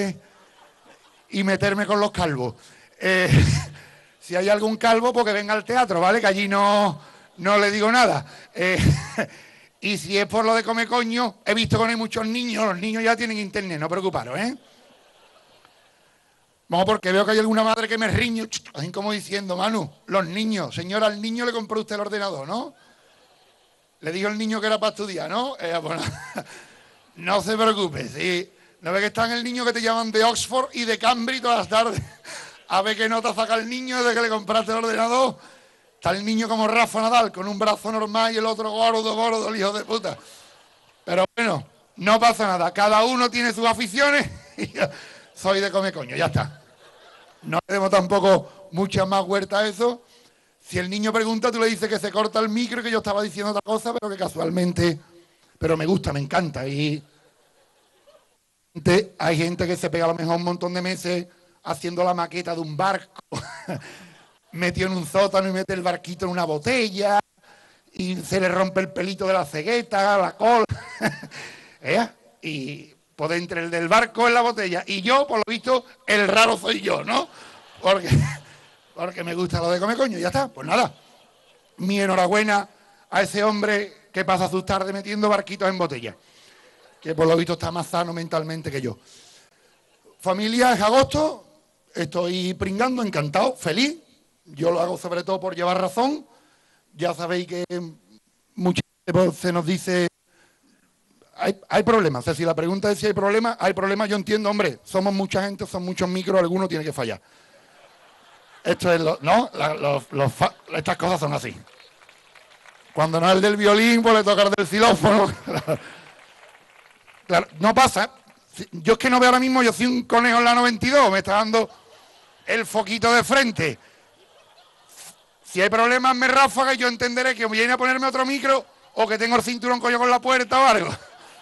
y meterme con los calvos. Si hay algún calvo, pues que venga al teatro, ¿vale? Que allí no le digo nada. Y si es por lo de come coño, he visto que no hay muchos niños, los niños ya tienen internet, no preocuparos, ¿eh? Vamos, porque veo que hay alguna madre que me riñe, así como diciendo, Manu, los niños, señora, al niño le compró usted el ordenador, ¿no? Le dijo al niño que era para estudiar, ¿no? Bueno, no se preocupe, sí. ¿No ve que están el niño que te llaman de Oxford y de Cambridge todas las tardes? A ver qué nota saca el niño desde que le compraste el ordenador. Está el niño como Rafa Nadal, con un brazo normal y el otro gordo, el hijo de puta. Pero bueno, no pasa nada. Cada uno tiene sus aficiones y yo soy de come coño, ya está. No tenemos tampoco mucha más huerta a eso. Si el niño pregunta, tú le dices que se corta el micro y que yo estaba diciendo otra cosa, pero que casualmente... Pero me gusta, me encanta. Y hay gente que se pega a lo mejor un montón de meses haciendo la maqueta de un barco, metió en un sótano y mete el barquito en una botella y se le rompe el pelito de la cegueta, la cola, y pues entre el del barco en la botella y yo, por lo visto, el raro soy yo, ¿no? Porque me gusta lo de come coño, ya está. Pues nada, mi enhorabuena a ese hombre que pasa sus tardes metiendo barquitos en botella, que por lo visto está más sano mentalmente que yo. Familia, es agosto, estoy pringando, encantado, feliz. Yo lo hago sobre todo por llevar razón. Ya sabéis que muchas veces se nos dice, hay problemas. O sea, si la pregunta es si hay problemas, yo entiendo, hombre, somos mucha gente, son muchos micros, alguno tiene que fallar. Esto es estas cosas son así. Cuando no es el del violín, pues le toca el del xilófono. Claro, no pasa. Yo es que no veo ahora mismo, yo soy un conejo en la 92, me está dando el foquito de frente. Si hay problemas, me ráfaga y yo entenderé que viene a ponerme otro micro o que tengo el cinturón coño con la puerta o algo.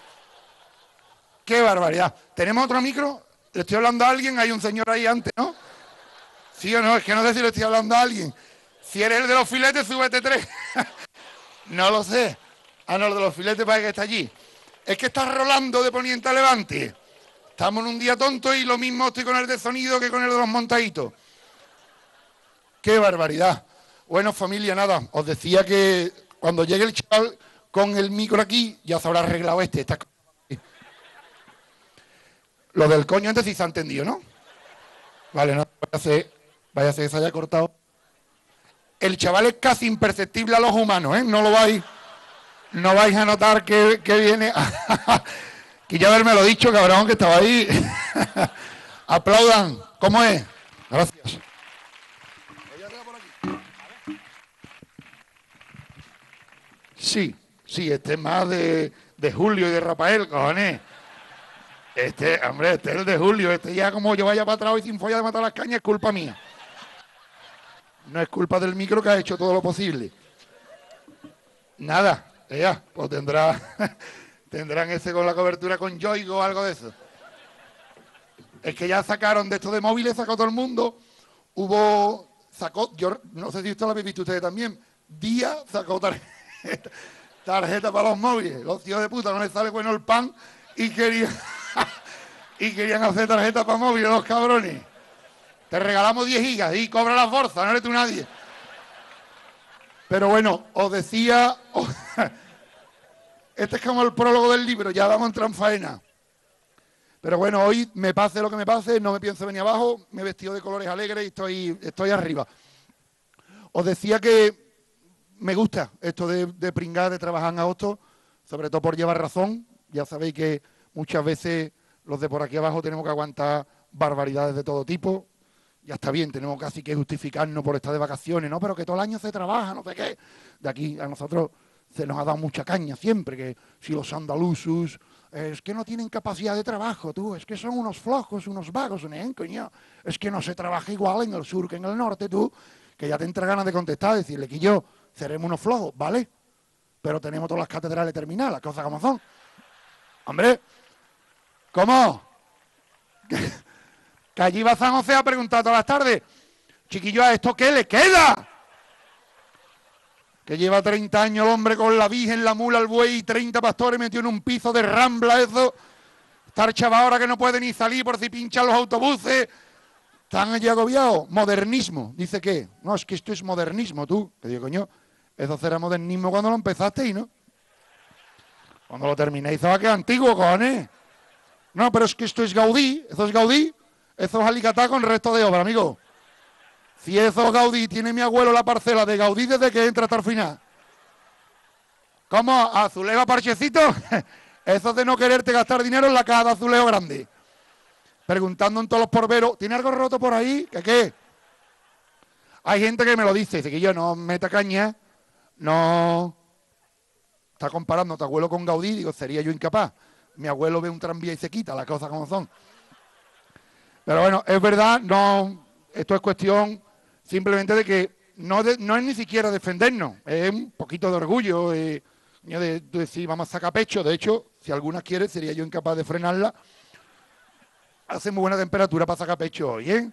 ¡Qué barbaridad! ¿Tenemos otro micro? ¿Le estoy hablando a alguien? Hay un señor ahí antes, ¿no? ¿Sí o no? Es que no sé si le estoy hablando a alguien. Si eres el de los filetes, súbete 3. No lo sé. Ah, no, el de los filetes parece que está allí. Es que está rolando de poniente a levante. Estamos en un día tonto y lo mismo estoy con el de sonido que con el de los montaditos. ¡Qué barbaridad! Bueno, familia, nada. Os decía que cuando llegue el chaval con el micro aquí, ya se habrá arreglado estas cosas. Lo del coño antes sí se ha entendido, ¿no? Vale, no, Vaya a ser que se haya cortado. El chaval es casi imperceptible a los humanos, ¿eh? No vais a notar que viene. Que ya haberme lo dicho, cabrón, que estaba ahí. Aplaudan. ¿Cómo es? Gracias. Sí, este es más de Julio y de Rafael, cojones. Hombre, este es el de Julio. Este ya como yo vaya para atrás y sin folla de matar las cañas es culpa mía. No es culpa del micro que ha hecho todo lo posible. Nada, ya, pues tendrán ese con la cobertura con Yoigo o algo de eso. Es que ya sacaron de esto de móviles, sacó todo el mundo. Yo no sé si esto lo habéis visto ustedes también. Día sacó tarjeta para los móviles. Los tíos de puta no les sale bueno el pan y querían hacer tarjeta para móviles, los cabrones. Te regalamos 10 gigas y cobra las bolsas, no eres tú nadie. Pero bueno, os decía, este es como el prólogo del libro, ya vamos a entrar en faena. Pero bueno, hoy me pase lo que me pase, no me pienso venir abajo, me he vestido de colores alegres y estoy arriba. Os decía que me gusta esto de pringar, de trabajar en agosto, sobre todo por llevar razón. Ya sabéis que muchas veces los de por aquí abajo tenemos que aguantar barbaridades de todo tipo. Ya está bien, tenemos casi que justificarnos por estar de vacaciones, ¿no? Pero que todo el año se trabaja, no sé qué. De aquí a nosotros se nos ha dado mucha caña siempre, que si los andaluces es que no tienen capacidad de trabajo, tú, es que son unos flojos, unos vagos, ¿eh, coño? Es que no se trabaja igual en el sur que en el norte, tú, que ya te entra ganas de contestar, decirle que yo seremos unos flojos, ¿vale? Pero tenemos todas las catedrales terminadas, las cosas como son. Hombre, ¿cómo? Que allí va San José a preguntar todas las tardes, chiquillo, ¿a esto qué le queda? Que lleva 30 años el hombre con la virgen, la mula, el buey y 30 pastores metido en un piso de rambla, eso. Estar chaval ahora que no puede ni salir por si pinchan los autobuses. Están allí agobiados. Modernismo. ¿Dice qué? No, es que esto es modernismo, tú. Que digo, coño, eso será modernismo cuando lo empezasteis, ¿no? Cuando lo terminéis se va a quedar antiguo, cojones. No, pero es que esto es Gaudí. Eso es Gaudí. Eso es Alicatá con el resto de obra, amigo. Si eso es Gaudí, tiene mi abuelo la parcela de Gaudí desde que entra hasta el final. ¿Cómo? ¿Azulejo a parchecito? Eso de no quererte gastar dinero en la caja de azulejo grande. Preguntando en todos los porveros, ¿tiene algo roto por ahí? ¿Qué? Hay gente que me lo dice que yo no meta caña, no... Está comparando a tu abuelo con Gaudí, digo, sería yo incapaz. Mi abuelo ve un tranvía y se quita, las cosas como son. Pero bueno, es verdad, no... Esto es cuestión simplemente de que no es ni siquiera defendernos, es un poquito de orgullo, de decir, vamos a sacar pecho. De hecho, si alguna quiere, sería yo incapaz de frenarla. Hace muy buena temperatura para sacar pecho hoy, ¿eh?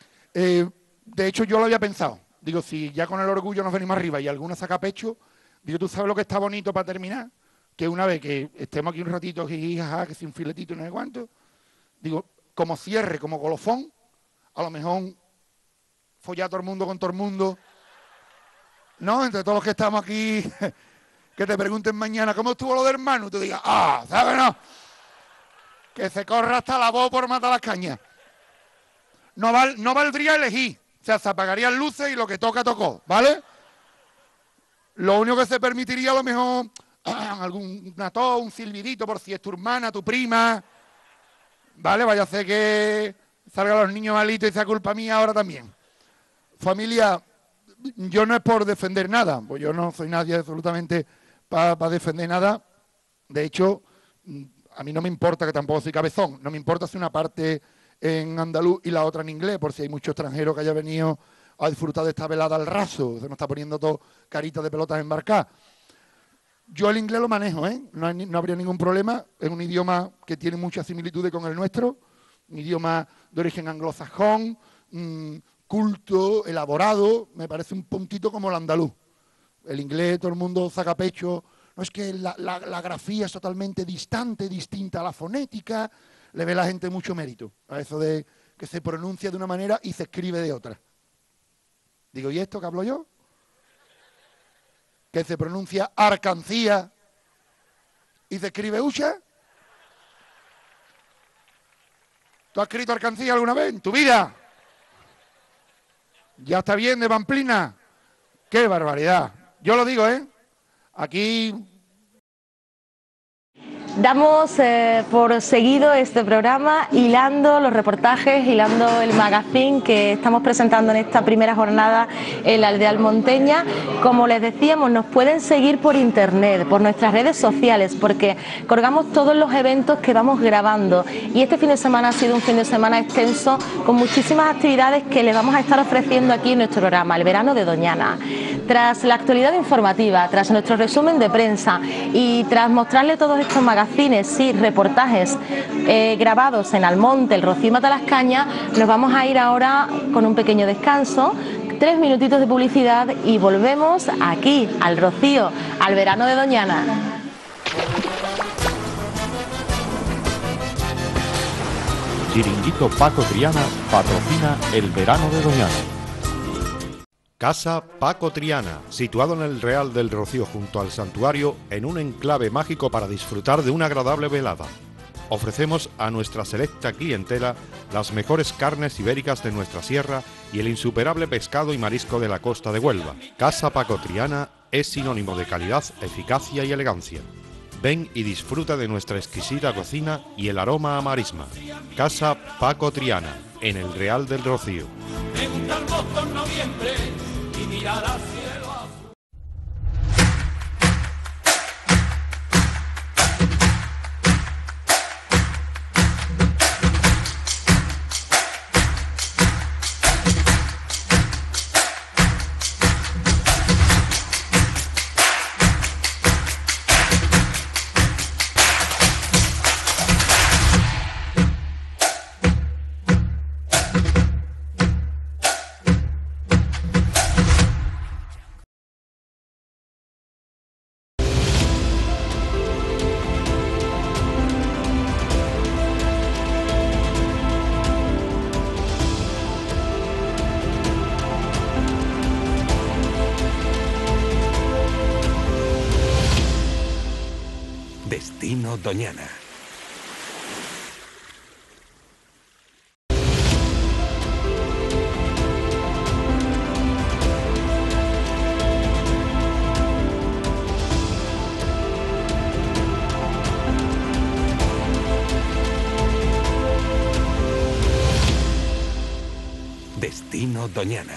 De hecho, yo lo había pensado. Digo, si ya con el orgullo nos venimos arriba y alguna saca pecho, digo, ¿tú sabes lo que está bonito para terminar? Que una vez que estemos aquí un ratito, jiji, jaja, que sin filetito y no sé cuánto, digo, como cierre, como colofón, a lo mejor follar todo el mundo con todo el mundo, ¿no? Entre todos los que estamos aquí, que te pregunten mañana, ¿cómo estuvo lo de hermano? Y tú digas, ¿sabes no? Que se corra hasta la voz por matar las cañas. No valdría elegir, o sea, se apagarían luces y lo que toca, tocó, ¿vale? Lo único que se permitiría a lo mejor, alguna tos, un silbidito por si es tu hermana, tu prima, ¿vale? Vaya a ser que salgan los niños malitos y sea culpa mía ahora también. Familia, yo no es por defender nada, pues yo no soy nadie absolutamente para defender nada. De hecho, a mí no me importa que tampoco soy cabezón, no me importa si una parte en andaluz y la otra en inglés, por si hay mucho extranjero que haya venido a disfrutar de esta velada al raso, se nos está poniendo todo carita de pelotas embarcadas. Yo el inglés lo manejo, ¿eh? No habría ningún problema, es un idioma que tiene muchas similitudes con el nuestro, un idioma de origen anglosajón, culto, elaborado, me parece un puntito como el andaluz. El inglés, todo el mundo saca pecho, no es que la grafía es totalmente distante, distinta a la fonética, le ve la gente mucho mérito a eso de que se pronuncia de una manera y se escribe de otra. Digo, ¿y esto que hablo yo? Que se pronuncia arcancía y se escribe ucha. ¿Tú has escrito arcancía alguna vez en tu vida? ¿Ya está bien de Pamplina? ¡Qué barbaridad! Yo lo digo, ¿eh? Aquí... Damos por seguido este programa, hilando los reportajes, hilando el magazine que estamos presentando en esta primera jornada en la aldea almonteña. Como les decíamos, nos pueden seguir por internet, por nuestras redes sociales, porque colgamos todos los eventos que vamos grabando. Y este fin de semana ha sido un fin de semana extenso, con muchísimas actividades que les vamos a estar ofreciendo aquí en nuestro programa, el verano de Doñana. Tras la actualidad informativa, tras nuestro resumen de prensa y tras mostrarle todos estos magazines y reportajes grabados en Almonte, el Rocío y Matalascañas, nos vamos a ir ahora con un pequeño descanso, 3 minutitos de publicidad y volvemos aquí al Rocío, al verano de Doñana. Chiringuito Paco Triana patrocina el verano de Doñana. Casa Paco Triana, situado en el Real del Rocío junto al santuario, en un enclave mágico para disfrutar de una agradable velada. Ofrecemos a nuestra selecta clientela las mejores carnes ibéricas de nuestra sierra y el insuperable pescado y marisco de la costa de Huelva. Casa Paco Triana es sinónimo de calidad, eficacia y elegancia. Ven y disfruta de nuestra exquisita cocina y el aroma a marisma. Casa Paco Triana, en el Real del Rocío. Me gusta el mosto en noviembre y mirar al cielo azul. Destino Doñana. Destino Doñana.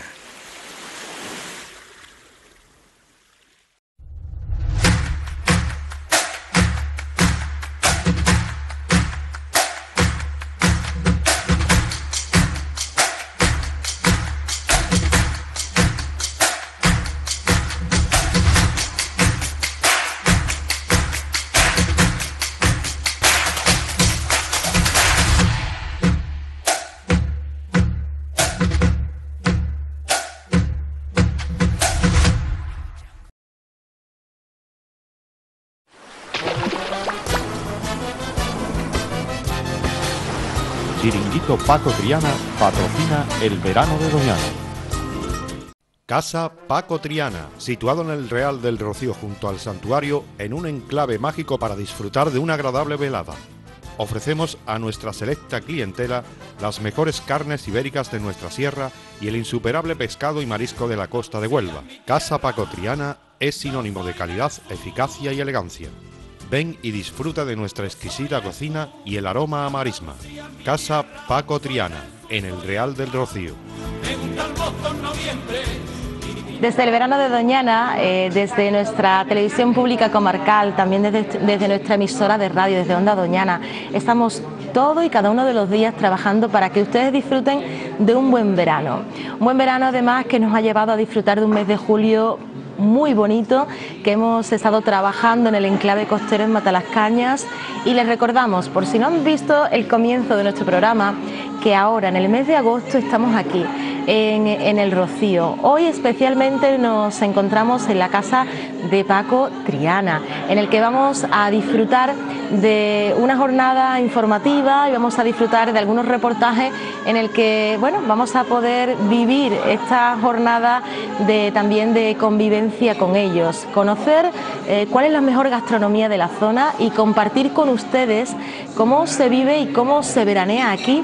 Chiringuito Paco Triana patrocina el verano de Doñana. Casa Paco Triana, situado en el Real del Rocío junto al santuario, en un enclave mágico para disfrutar de una agradable velada. Ofrecemos a nuestra selecta clientela las mejores carnes ibéricas de nuestra sierra y el insuperable pescado y marisco de la costa de Huelva. Casa Paco Triana es sinónimo de calidad, eficacia y elegancia. Ven y disfruta de nuestra exquisita cocina y el aroma a marisma. Casa Paco Triana, en el Real del Rocío. Desde el verano de Doñana, desde nuestra televisión pública comarcal, también desde nuestra emisora de radio, desde Onda Doñana, estamos todo y cada uno de los días trabajando para que ustedes disfruten de un buen verano. Un buen verano además que nos ha llevado a disfrutar de un mes de julio muy bonito, que hemos estado trabajando en el enclave costero en Matalascañas, y les recordamos, por si no han visto el comienzo de nuestro programa, que ahora en el mes de agosto estamos aquí en el Rocío. Hoy especialmente nos encontramos en la casa de Paco Triana, en el que vamos a disfrutar de una jornada informativa y vamos a disfrutar de algunos reportajes en el que, bueno, vamos a poder vivir esta jornada también de convivencia con ellos, conocer cuál es la mejor gastronomía de la zona y compartir con ustedes cómo se vive y cómo se veranea aquí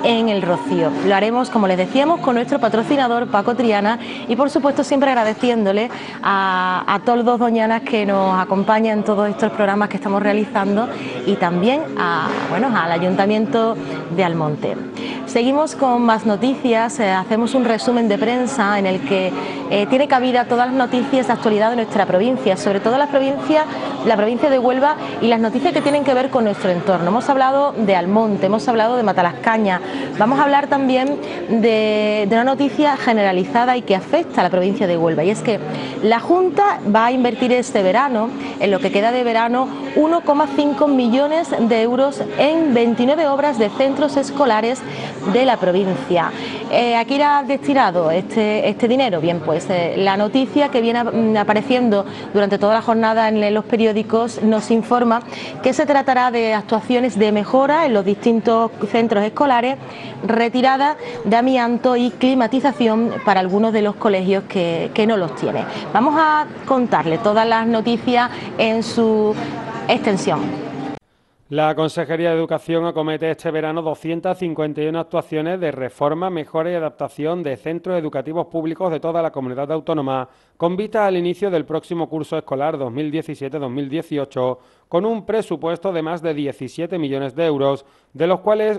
en el Rocío. Lo haremos, como les decíamos, con nuestro patrocinador Paco Triana y por supuesto siempre agradeciéndole a todos los doñanas que nos acompañan en todos estos programas que estamos realizando y también al Ayuntamiento de Almonte. Seguimos con más noticias, hacemos un resumen de prensa en el que tiene cabida todas las noticias de actualidad de nuestra provincia, sobre todo la provincia de Huelva y las noticias que tienen que ver con nuestro entorno. Hemos hablado de Almonte, hemos hablado de Matalascaña, vamos a hablar también de una noticia generalizada y que afecta a la provincia de Huelva, y es que la Junta va a invertir este verano, en lo que queda de verano, 1,5 millones de euros en 29 obras de centros escolares de la provincia. ¿A qué irá destinado este dinero? Bien, pues la noticia que viene apareciendo durante toda la jornada en los periódicos nos informa que se tratará de actuaciones de mejora en los distintos centros escolares, retirada de amianto y climatización para algunos de los colegios que no los tienen. Vamos a contarle todas las noticias en su extensión. La Consejería de Educación acomete este verano 251 actuaciones de reforma, mejora y adaptación de centros educativos públicos de toda la comunidad autónoma, con vista al inicio del próximo curso escolar 2017-2018, con un presupuesto de más de 17 millones de euros, de los cuales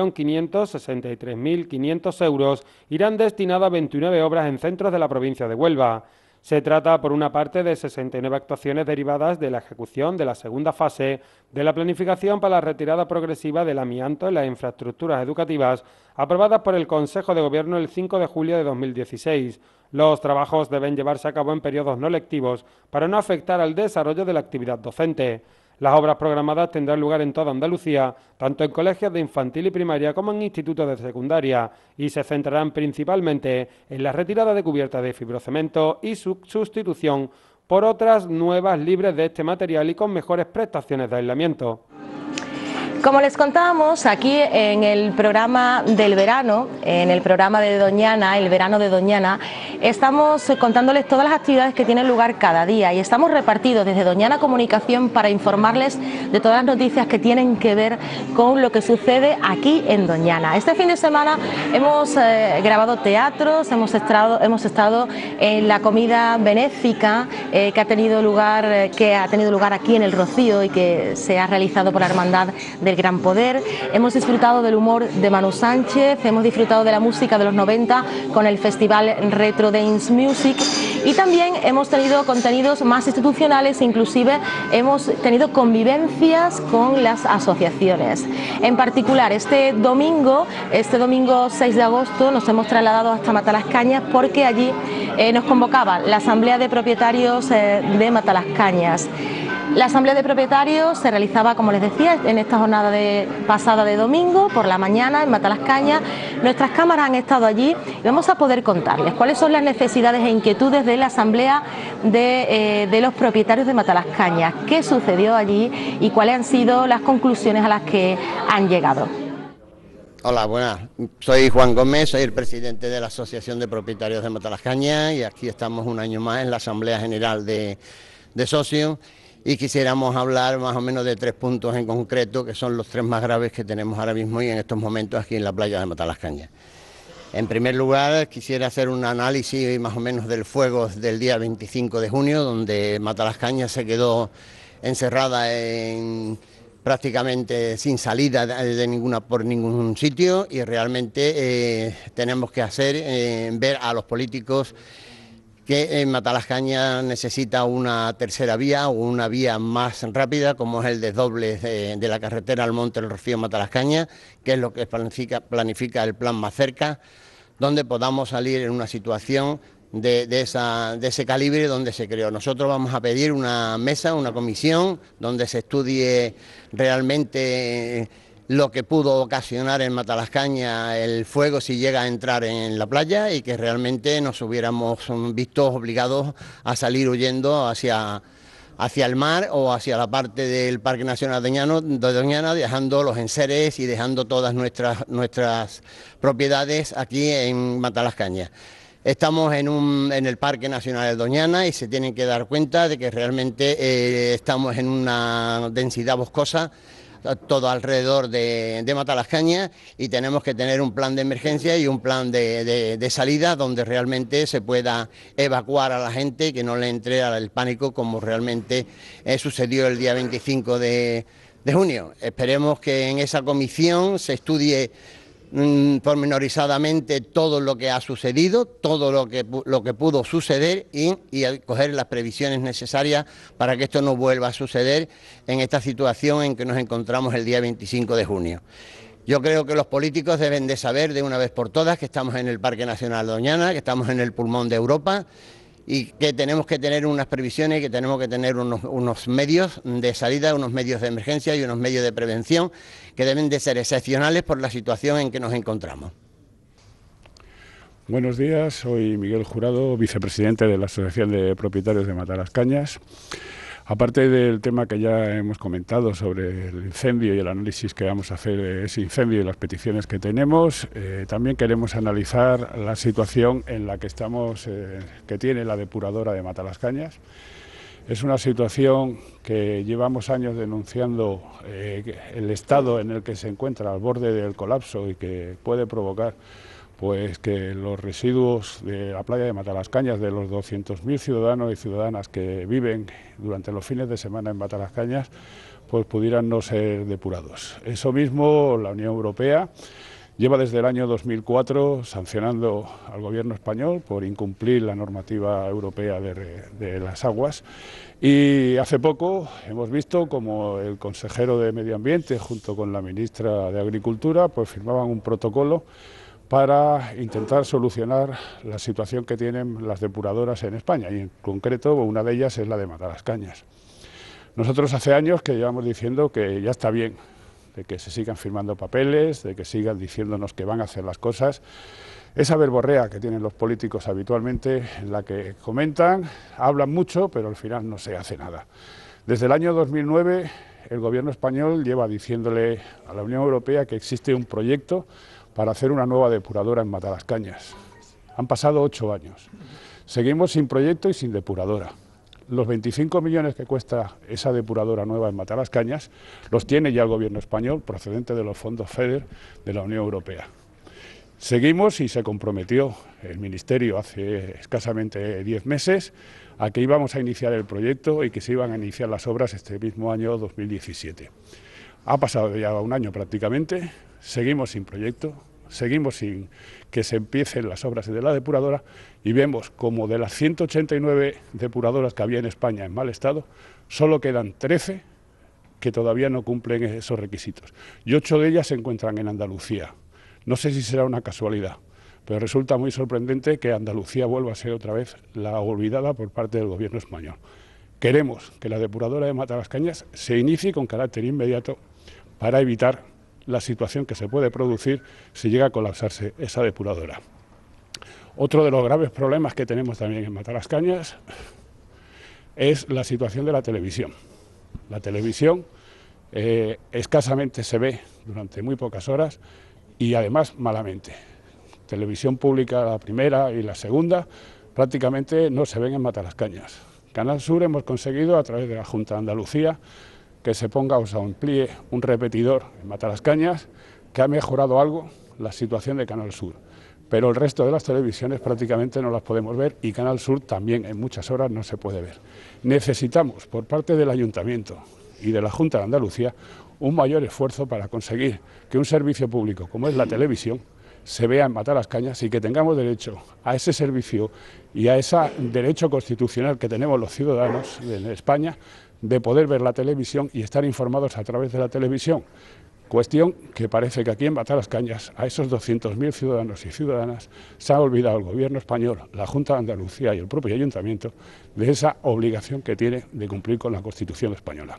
1.563.500 euros irán destinados a 29 obras en centros de la provincia de Huelva. Se trata, por una parte, de 69 actuaciones derivadas de la ejecución de la segunda fase de la planificación para la retirada progresiva del amianto en las infraestructuras educativas, aprobadas por el Consejo de Gobierno el 5 de julio de 2016. Los trabajos deben llevarse a cabo en periodos no lectivos para no afectar al desarrollo de la actividad docente. Las obras programadas tendrán lugar en toda Andalucía, tanto en colegios de infantil y primaria como en institutos de secundaria, y se centrarán principalmente en la retirada de cubiertas de fibrocemento y su sustitución por otras nuevas libres de este material y con mejores prestaciones de aislamiento. Como les contábamos aquí en el programa del verano, en el programa de Doñana, el verano de Doñana, estamos contándoles todas las actividades que tienen lugar cada día y estamos repartidos desde Doñana Comunicación para informarles de todas las noticias que tienen que ver con lo que sucede aquí en Doñana. Este fin de semana hemos grabado teatros, hemos estado en la comida benéfica que ha tenido lugar aquí en el Rocío y que se ha realizado por la Hermandad del Gran Poder. Hemos disfrutado del humor de Manu Sánchez, hemos disfrutado de la música de los 90 con el Festival Retro Dance Music y también hemos tenido contenidos más institucionales, inclusive hemos tenido convivencias con las asociaciones. En particular, este domingo 6 de agosto nos hemos trasladado hasta Matalascañas porque allí nos convocaba la Asamblea de Propietarios de Matalascañas. La Asamblea de Propietarios se realizaba, como les decía, en esta jornada pasada de domingo, por la mañana, en Matalascañas. Nuestras cámaras han estado allí y vamos a poder contarles cuáles son las necesidades e inquietudes de la Asamblea de los Propietarios de Matalascañas, qué sucedió allí y cuáles han sido las conclusiones a las que han llegado. Hola, buenas. Soy Juan Gómez, soy el presidente de la Asociación de Propietarios de Matalascañas y aquí estamos un año más en la Asamblea General de Socios. Y quisiéramos hablar más o menos de 3 puntos en concreto, que son los 3 más graves que tenemos ahora mismo y en estos momentos aquí en la playa de Matalascañas. En primer lugar, quisiera hacer un análisis más o menos del fuego del día 25 de junio, donde Matalascañas se quedó encerrada prácticamente sin salida por ningún sitio y realmente tenemos que ver a los políticos que en Matalascañas necesita una tercera vía o una vía más rápida, como es el desdoble de la carretera Almonte del Rocío Matalascañas, que es lo que planifica el plan Más Cerca, donde podamos salir en una situación de ese calibre donde se creó. Nosotros vamos a pedir una mesa, una comisión, donde se estudie realmente lo que pudo ocasionar en Matalascañas el fuego si llega a entrar en la playa y que realmente nos hubiéramos visto obligados a salir huyendo hacia el mar o hacia la parte del Parque Nacional de Doñana, dejando los enseres y dejando todas nuestras propiedades aquí en Matalascañas. Estamos en el Parque Nacional de Doñana y se tienen que dar cuenta de que realmente estamos en una densidad boscosa todo alrededor de Matalascañas, y tenemos que tener un plan de emergencia y un plan de salida donde realmente se pueda evacuar a la gente, que no le entre el pánico como realmente sucedió el día 25 de junio. Esperemos que en esa comisión se estudie pormenorizadamente todo lo que ha sucedido, todo lo que pudo suceder y coger las previsiones necesarias para que esto no vuelva a suceder en esta situación en que nos encontramos el día 25 de junio. Yo creo que los políticos deben de saber de una vez por todas que estamos en el Parque Nacional Doñana, que estamos en el pulmón de Europa, y que tenemos que tener unas previsiones, que tenemos que tener unos medios de salida, unos medios de emergencia y unos medios de prevención que deben de ser excepcionales por la situación en que nos encontramos. Buenos días, soy Miguel Jurado, vicepresidente de la Asociación de Propietarios de Matalascañas. Aparte del tema que ya hemos comentado sobre el incendio y el análisis que vamos a hacer de ese incendio y las peticiones que tenemos, también queremos analizar la situación en la que estamos, que tiene la depuradora de Matalascañas. Es una situación que llevamos años denunciando el estado en el que se encuentra al borde del colapso y que puede provocar pues que los residuos de la playa de Matalascañas, de los 200.000 ciudadanos y ciudadanas que viven durante los fines de semana en Matalascañas, pues pudieran no ser depurados. Eso mismo la Unión Europea lleva desde el año 2004 sancionando al gobierno español por incumplir la normativa europea de las aguas, y hace poco hemos visto como el consejero de Medio Ambiente junto con la ministra de Agricultura pues firmaban un protocolo para intentar solucionar la situación que tienen las depuradoras en España, y en concreto una de ellas es la de Matalascañas. Nosotros hace años que llevamos diciendo que ya está bien de que se sigan firmando papeles, de que sigan diciéndonos que van a hacer las cosas. Esa verborrea que tienen los políticos habitualmente, en la que comentan, hablan mucho, pero al final no se hace nada. Desde el año 2009 el gobierno español lleva diciéndole a la Unión Europea que existe un proyecto para hacer una nueva depuradora en Matalascañas. Han pasado 8 años. Seguimos sin proyecto y sin depuradora. Los 25 millones que cuesta esa depuradora nueva en Matalascañas los tiene ya el gobierno español, procedente de los fondos FEDER de la Unión Europea. Seguimos y se comprometió el Ministerio hace escasamente 10 meses a que íbamos a iniciar el proyecto y que se iban a iniciar las obras este mismo año 2017. Ha pasado ya un año prácticamente. Seguimos sin proyecto, seguimos sin que se empiecen las obras de la depuradora, y vemos como de las 189 depuradoras que había en España en mal estado, solo quedan 13 que todavía no cumplen esos requisitos, y 8 de ellas se encuentran en Andalucía. No sé si será una casualidad, pero resulta muy sorprendente que Andalucía vuelva a ser otra vez la olvidada por parte del gobierno español. Queremos que la depuradora de Matalascañas se inicie con carácter inmediato para evitar la situación que se puede producir si llega a colapsarse esa depuradora. Otro de los graves problemas que tenemos también en Matalascañas es la situación de la televisión. La televisión escasamente se ve durante muy pocas horas y además malamente. Televisión pública, la primera y la segunda, prácticamente no se ven en Matalascañas. Canal Sur hemos conseguido a través de la Junta de Andalucía que se ponga o se amplíe un repetidor en Matalascañas, que ha mejorado algo la situación de Canal Sur, pero el resto de las televisiones prácticamente no las podemos ver, y Canal Sur también en muchas horas no se puede ver. Necesitamos por parte del Ayuntamiento y de la Junta de Andalucía un mayor esfuerzo para conseguir que un servicio público como es la televisión se vea en Matalascañas y que tengamos derecho a ese servicio y a ese derecho constitucional que tenemos los ciudadanos en España de poder ver la televisión y estar informados a través de la televisión. Cuestión que parece que aquí en Matalascañas a esos 200.000 ciudadanos y ciudadanas se ha olvidado el gobierno español, la Junta de Andalucía y el propio Ayuntamiento de esa obligación que tiene de cumplir con la Constitución española.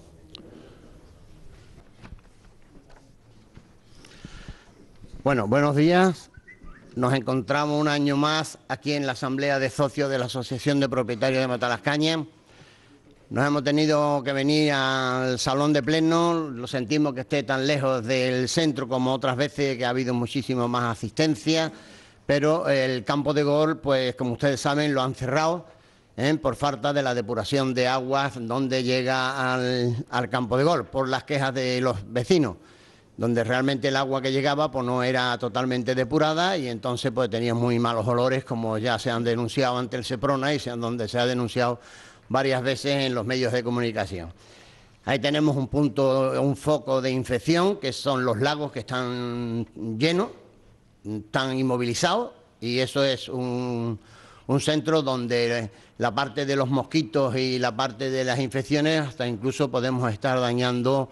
Bueno, buenos días. Nos encontramos un año más aquí en la Asamblea de Socios de la Asociación de Propietarios de Matalascañas. Nos hemos tenido que venir al salón de pleno, lo sentimos que esté tan lejos del centro como otras veces, que ha habido muchísimo más asistencia, pero el campo de golf, pues como ustedes saben, lo han cerrado por falta de la depuración de aguas donde llega al campo de golf, por las quejas de los vecinos, donde realmente el agua que llegaba pues no era totalmente depurada y entonces pues tenía muy malos olores, como ya se han denunciado ante el Seprona y donde se ha denunciado varias veces en los medios de comunicación. Ahí tenemos un punto, un foco de infección, que son los lagos que están llenos, están inmovilizados, y eso es un centro donde la parte de los mosquitos y la parte de las infecciones, hasta incluso podemos estar dañando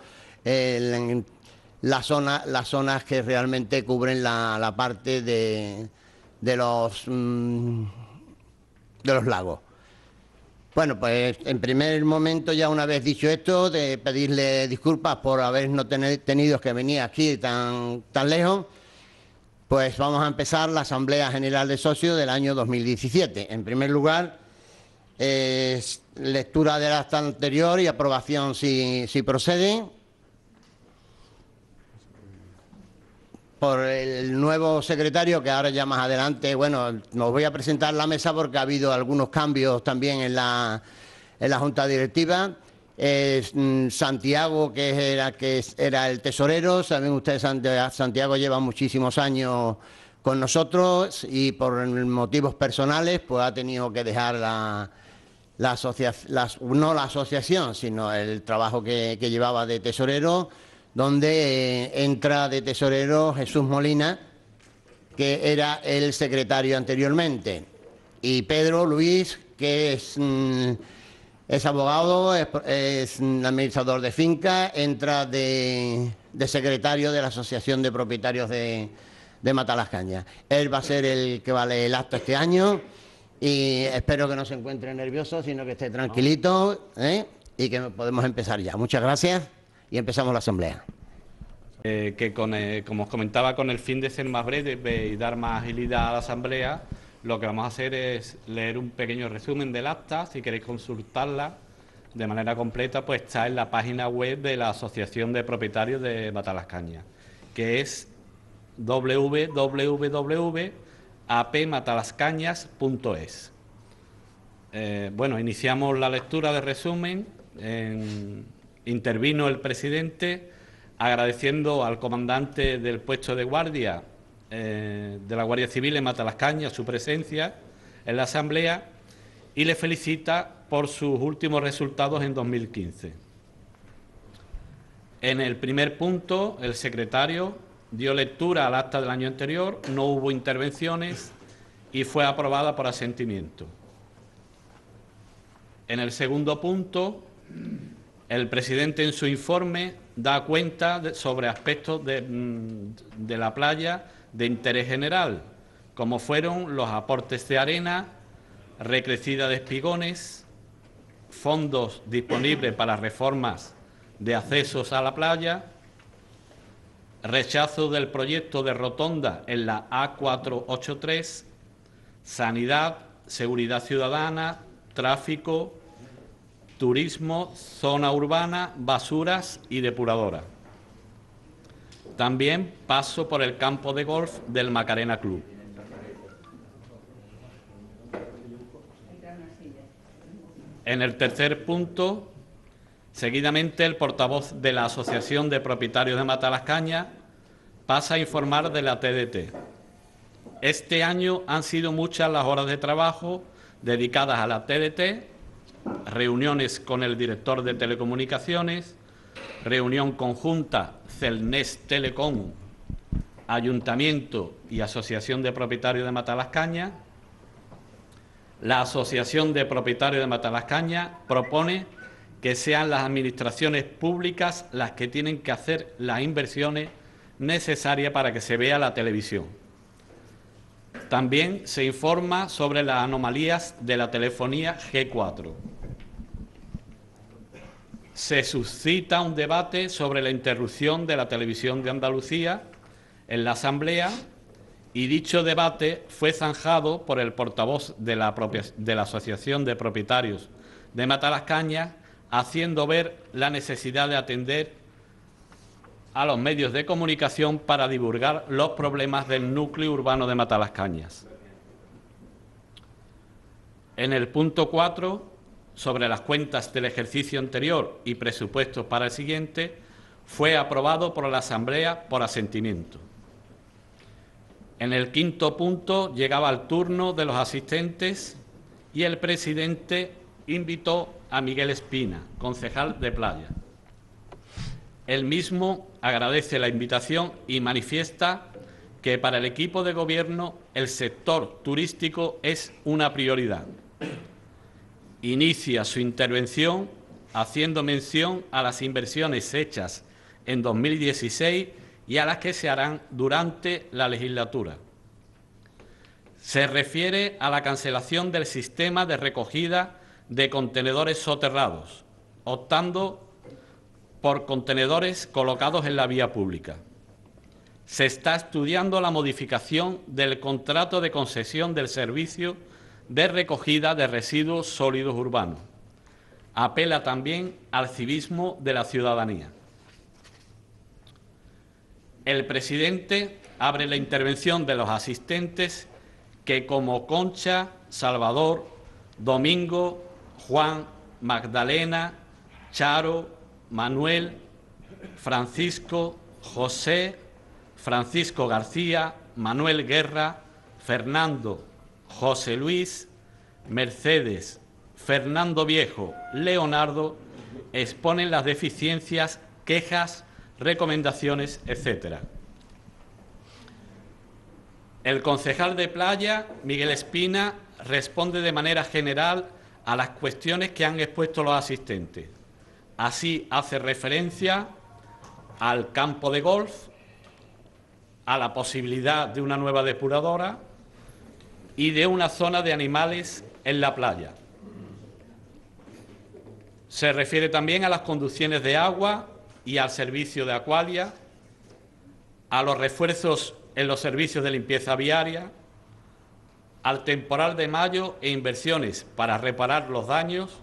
las zonas que realmente cubren la parte de los lagos. Bueno, pues en primer momento, ya una vez dicho esto, de pedirle disculpas por habernos tenido que venir aquí tan lejos, pues vamos a empezar la Asamblea General de Socios del año 2017. En primer lugar, lectura del acta anterior y aprobación si procede. Por el nuevo secretario, que ahora ya más adelante, bueno, nos voy a presentar la mesa porque ha habido algunos cambios también en la Junta Directiva. Santiago, que era el tesorero, saben ustedes, Santiago lleva muchísimos años con nosotros y por motivos personales pues ha tenido que dejar no la asociación, sino el trabajo que llevaba de tesorero, donde entra de tesorero Jesús Molina, que era el secretario anteriormente, y Pedro Luis, que es abogado, es administrador de finca, entra de secretario de la Asociación de Propietarios de Matalascañas. Él va a ser el que va a leer el acto este año y espero que no se encuentre nervioso, sino que esté tranquilito, y que podemos empezar ya. Muchas gracias. Y empezamos la asamblea. Como os comentaba, con el fin de ser más breve y dar más agilidad a la asamblea, lo que vamos a hacer es leer un pequeño resumen del acta. Si queréis consultarla de manera completa, pues está en la página web de la Asociación de Propietarios de Matalascañas, que es www.apmatalascañas.es. Bueno, iniciamos la lectura de resumen. Intervino el presidente agradeciendo al comandante del puesto de guardia de la Guardia Civil en Matalascañas su presencia en la asamblea y le felicita por sus últimos resultados en 2015. En el primer punto, el secretario dio lectura al acta del año anterior, no hubo intervenciones y fue aprobada por asentimiento. En el segundo punto, el presidente en su informe da cuenta sobre aspectos de la playa de interés general, como fueron los aportes de arena, recrecida de espigones, fondos disponibles para reformas de accesos a la playa, rechazo del proyecto de rotonda en la A483, sanidad, seguridad ciudadana, tráfico, turismo, zona urbana, basuras y depuradora. También paso por el campo de golf del Macarena Club. En el tercer punto, seguidamente el portavoz de la Asociación de Propietarios de Matalascañas pasa a informar de la TDT. Este año han sido muchas las horas de trabajo dedicadas a la TDT, reuniones con el director de telecomunicaciones, reunión conjunta Celnes Telecom, Ayuntamiento y Asociación de Propietarios de Matalascañas. La Asociación de Propietarios de Matalascañas propone que sean las administraciones públicas las que tienen que hacer las inversiones necesarias para que se vea la televisión. También se informa sobre las anomalías de la telefonía G4. Se suscita un debate sobre la interrupción de la televisión de Andalucía en la Asamblea y dicho debate fue zanjado por el portavoz de la Asociación de Propietarios de Matalascañas, haciendo ver la necesidad de atender a los medios de comunicación para divulgar los problemas del núcleo urbano de Matalascañas. En el punto 4, sobre las cuentas del ejercicio anterior y presupuestos para el siguiente, fue aprobado por la Asamblea por asentimiento. En el quinto punto llegaba el turno de los asistentes y el presidente invitó a Miguel Espina, concejal de Playa. Él mismo agradece la invitación y manifiesta que para el equipo de gobierno el sector turístico es una prioridad. Inicia su intervención haciendo mención a las inversiones hechas en 2016 y a las que se harán durante la legislatura. Se refiere a la cancelación del sistema de recogida de contenedores soterrados, optando por contenedores colocados en la vía pública. Se está estudiando la modificación del contrato de concesión del servicio de recogida de residuos sólidos urbanos. Apela también al civismo de la ciudadanía. El presidente abre la intervención de los asistentes que, como Concha, Salvador, Domingo, Juan, Magdalena, Charo, Manuel, Francisco, José, Francisco García, Manuel Guerra, Fernando, José Luis, Mercedes, Fernando Viejo, Leonardo, exponen las deficiencias, quejas, recomendaciones, etc. El concejal de Playa, Miguel Espina, responde de manera general a las cuestiones que han expuesto los asistentes. Así hace referencia al campo de golf, a la posibilidad de una nueva depuradora y de una zona de animales en la playa. Se refiere también a las conducciones de agua y al servicio de Aqualia, a los refuerzos en los servicios de limpieza viaria, al temporal de mayo e inversiones para reparar los daños,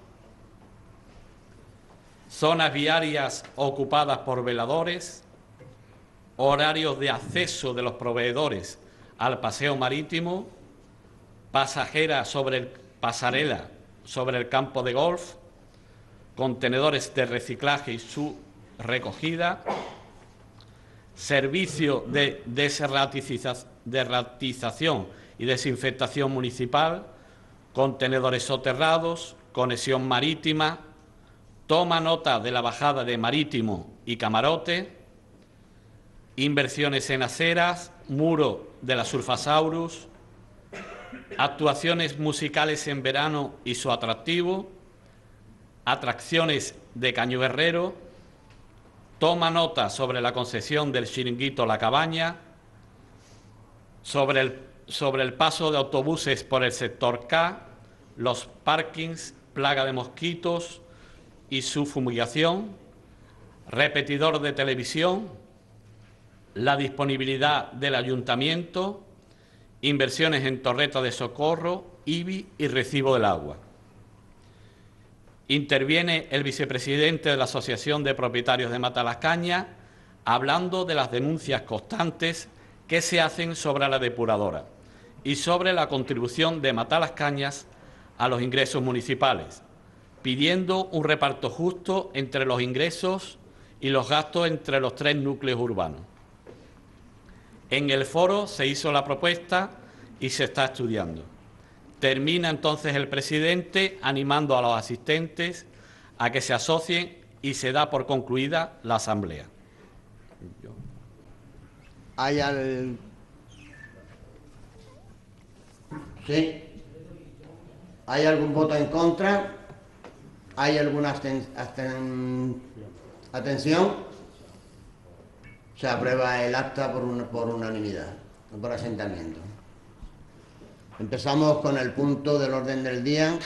zonas viarias ocupadas por veladores, horarios de acceso de los proveedores al paseo marítimo, pasarela sobre el campo de golf, contenedores de reciclaje y su recogida, servicio de desratización y desinfectación municipal, contenedores soterrados, conexión marítima, toma nota de la bajada de Marítimo y Camarote, inversiones en aceras, muro de la Surfasaurus, actuaciones musicales en verano y su atractivo, atracciones de Caño Guerrero, toma nota sobre la concesión del chiringuito La Cabaña, sobre el paso de autobuses por el sector K, los parkings, plaga de mosquitos y su fumigación, repetidor de televisión, la disponibilidad del ayuntamiento, inversiones en torreta de socorro, IBI y recibo del agua. Interviene el vicepresidente de la Asociación de Propietarios de Matalascañas hablando de las denuncias constantes que se hacen sobre la depuradora y sobre la contribución de Matalascañas a los ingresos municipales, pidiendo un reparto justo entre los ingresos y los gastos entre los tres núcleos urbanos. En el foro se hizo la propuesta y se está estudiando. Termina entonces el presidente animando a los asistentes a que se asocien y se da por concluida la asamblea. ¿Sí? ¿Hay algún voto en contra? ¿Hay alguna atención? Se aprueba el acta por unanimidad, por asentamiento. Empezamos con el punto del orden del día.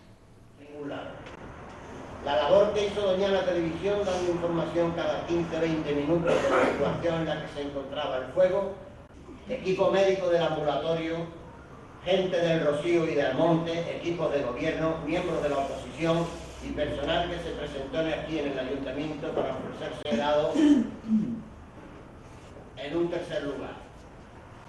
La labor que hizo Doñana Televisión dando información cada 15-20 minutos de la situación en la que se encontraba el fuego, equipo médico del ambulatorio, gente del Rocío y del Monte, equipos de gobierno, miembros de la oposición y personal que se presentó aquí en el ayuntamiento para ofrecerse helado en un tercer lugar. Y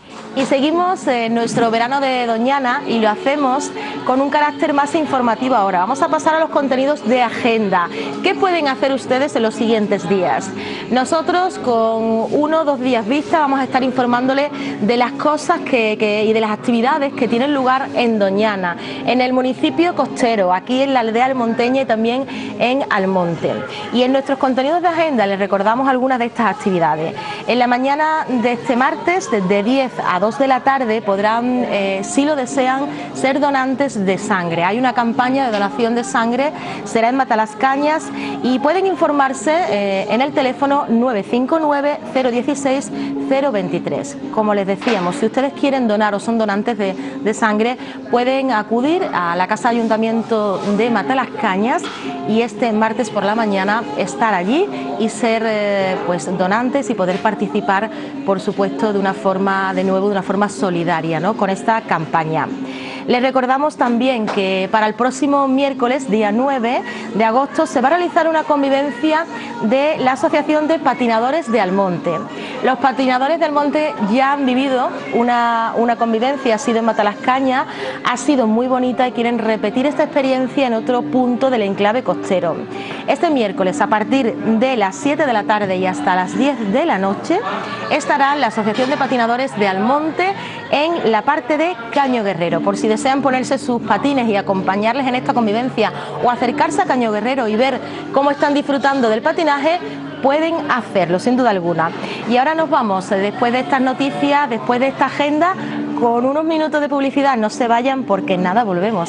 Y seguimos nuestro verano de Doñana y lo hacemos con un carácter más informativo ahora. Vamos a pasar a los contenidos de agenda. ¿Qué pueden hacer ustedes en los siguientes días? Nosotros con 1 o 2 días vista vamos a estar informándole de las cosas y de las actividades que tienen lugar en Doñana, en el municipio costero, aquí en la aldea almonteña y también en Almonte. Y en nuestros contenidos de agenda les recordamos algunas de estas actividades. En la mañana de este martes, desde 10 a 2 de la tarde, podrán, si lo desean, ser donantes de sangre. Hay una campaña de donación de sangre, será en Matalascañas y pueden informarse en el teléfono 959 016 023. Como les decíamos, si ustedes quieren donar o son donantes de sangre, pueden acudir a la Casa de Ayuntamiento de Matalascañas y este martes por la mañana estar allí y ser pues donantes y poder participar, por supuesto, de una forma solidaria, ¿no?, con esta campaña. Les recordamos también que para el próximo miércoles, día 9 de agosto, se va a realizar una convivencia de la Asociación de Patinadores de Almonte. Los patinadores de Almonte ya han vivido una convivencia, ha sido en Matalascañas, ha sido muy bonita y quieren repetir esta experiencia en otro punto del enclave costero. Este miércoles, a partir de las 7 de la tarde y hasta las 10 de la noche, estará la Asociación de Patinadores de Almonte en la parte de Caño Guerrero. Por si desean ponerse sus patines y acompañarles en esta convivencia o acercarse a Caño Guerrero y ver cómo están disfrutando del patinaje, pueden hacerlo sin duda alguna. Y ahora nos vamos, después de estas noticias, después de esta agenda, con unos minutos de publicidad. No se vayan porque en nada volvemos.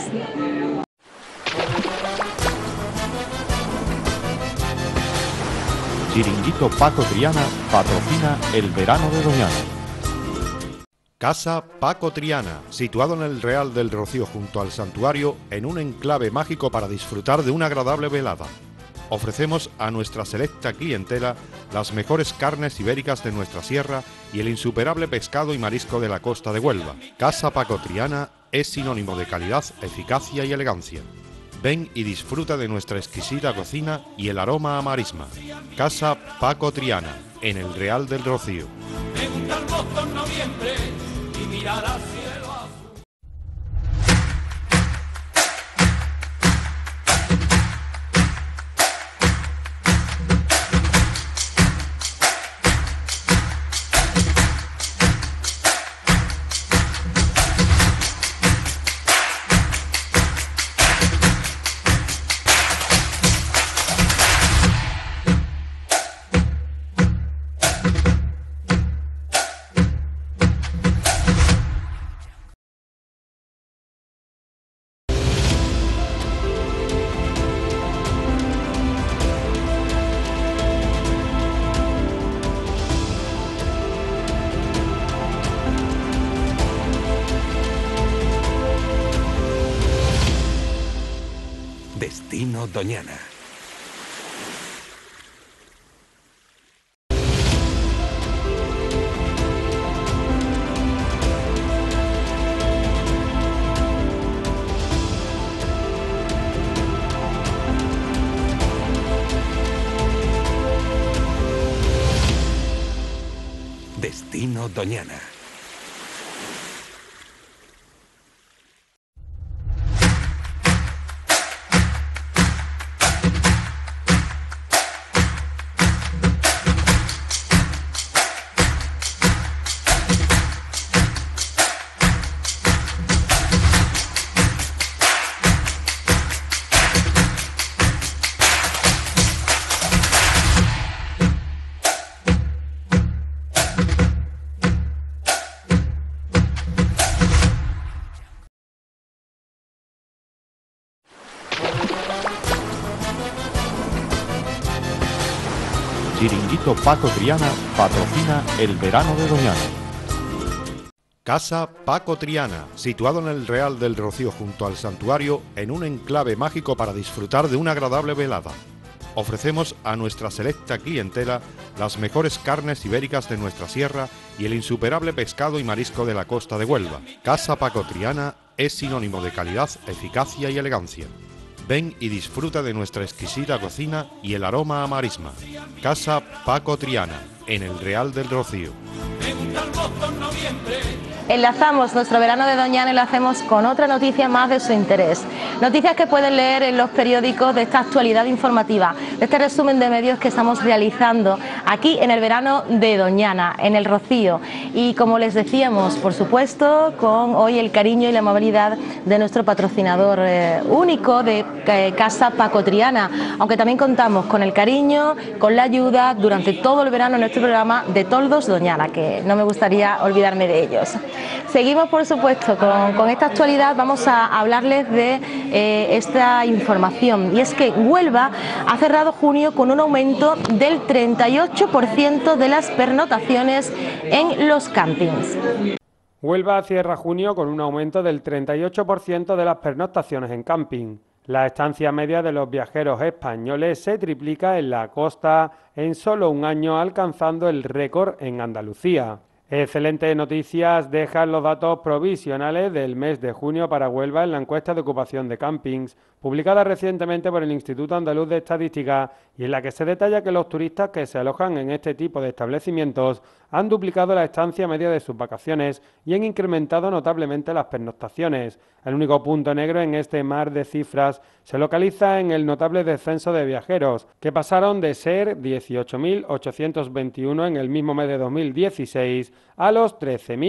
Chiringuito Paco Triana patrocina el verano de Doñana. Casa Paco Triana, situado en el Real del Rocío junto al santuario, en un enclave mágico para disfrutar de una agradable velada. Ofrecemos a nuestra selecta clientela las mejores carnes ibéricas de nuestra sierra y el insuperable pescado y marisco de la costa de Huelva. Casa Paco Triana es sinónimo de calidad, eficacia y elegancia. Ven y disfruta de nuestra exquisita cocina y el aroma a marisma. Casa Paco Triana, en el Real del Rocío. Me gusta el mosto en noviembre y mirar al cielo azul. Destino Doñana. Destino Doñana. Chiringuito Paco Triana patrocina el verano de Doñana. Casa Paco Triana, situado en el Real del Rocío junto al santuario, en un enclave mágico para disfrutar de una agradable velada. Ofrecemos a nuestra selecta clientela las mejores carnes ibéricas de nuestra sierra y el insuperable pescado y marisco de la costa de Huelva. Casa Paco Triana es sinónimo de calidad, eficacia y elegancia. Ven y disfruta de nuestra exquisita cocina y el aroma a marisma. Casa Paco Triana, en el Real del Rocío. Me gusta el mosto en noviembre Enlazamos nuestro verano de Doñana y lo hacemos con otra noticia más de su interés. Noticias que pueden leer en los periódicos de esta actualidad informativa, de este resumen de medios que estamos realizando aquí en el verano de Doñana, en el Rocío. Y como les decíamos, por supuesto, con hoy el cariño y la amabilidad de nuestro patrocinador único de Casa Paco Triana, aunque también contamos con el cariño, con la ayuda durante todo el verano en nuestro programa de Toldos Doñana, que no me gustaría olvidarme de ellos. Seguimos, por supuesto, con esta actualidad. Vamos a hablarles de esta información, y es que Huelva ha cerrado junio con un aumento del 38% de las pernotaciones en los campings. Huelva cierra junio con un aumento del 38% de las pernoctaciones en camping. La estancia media de los viajeros españoles se triplica en la costa en solo un año, alcanzando el récord en Andalucía. Excelentes noticias dejan los datos provisionales del mes de junio para Huelva en la encuesta de ocupación de campings, publicada recientemente por el Instituto Andaluz de Estadística, y en la que se detalla que los turistas que se alojan en este tipo de establecimientos han duplicado la estancia media de sus vacaciones y han incrementado notablemente las pernoctaciones. El único punto negro en este mar de cifras se localiza en el notable descenso de viajeros, que pasaron de ser 18.821 en el mismo mes de 2016 a los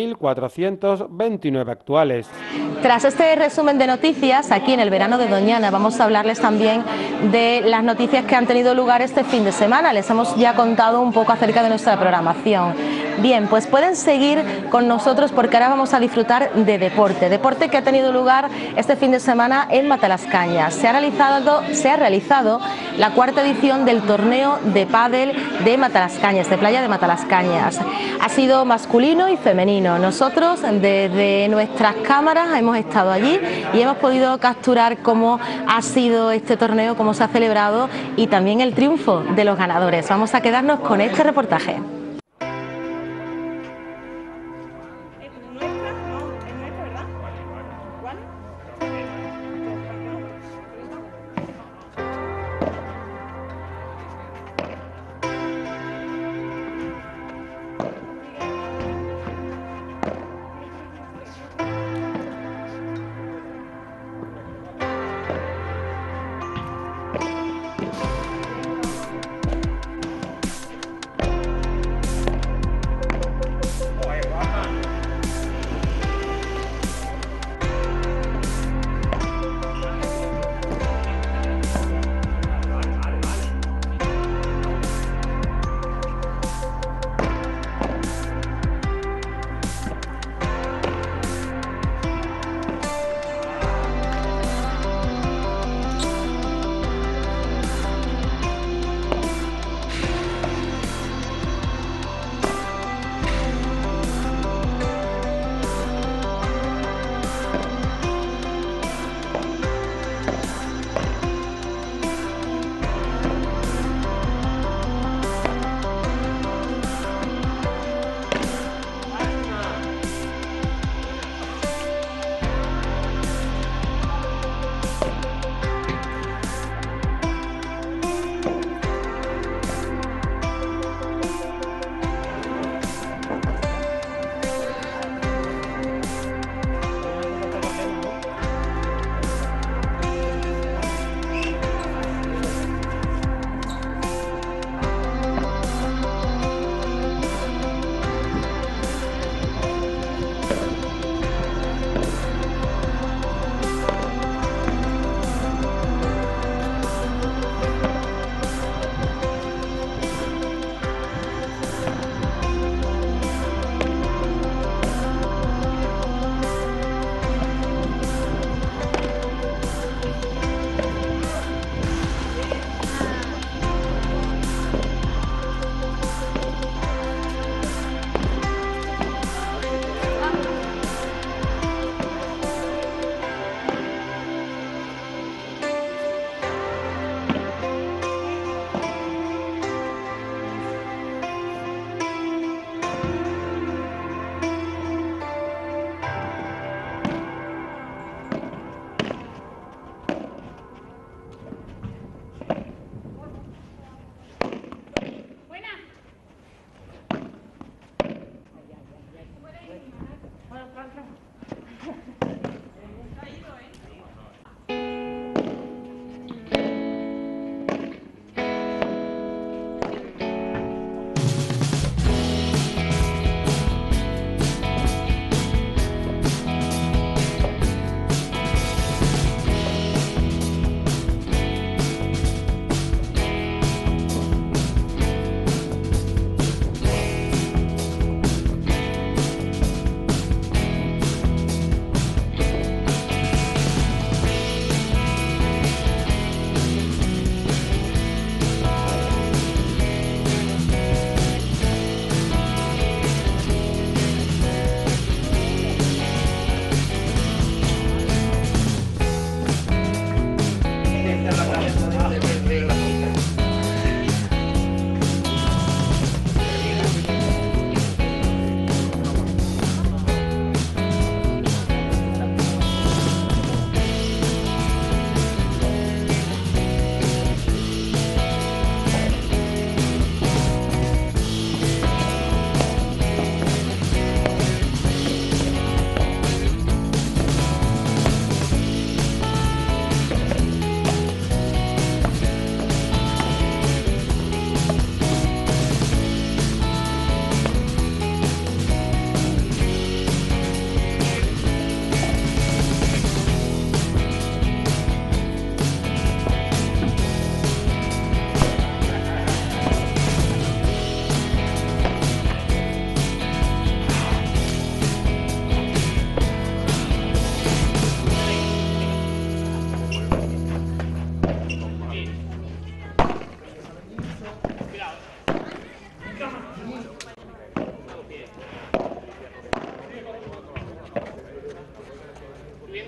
13.429 actuales. Tras este resumen de noticias, aquí en el verano de Doñana vamos a hablarles también de las noticias que han tenido lugar este fin de semana. Les hemos ya contado un poco acerca de nuestra programación. Bien, pues pueden seguir con nosotros porque ahora vamos a disfrutar de deporte que ha tenido lugar este fin de semana en Matalascañas. Se ha realizado la cuarta edición del torneo de pádel de Matalascañas, de Playa de Matalascañas. Ha sido masculino y femenino. Nosotros desde nuestras cámaras hemos estado allí y hemos podido capturar cómo ha sido este torneo, cómo se ha celebrado y también el triunfo de los ganadores. Vamos a quedarnos con este reportaje.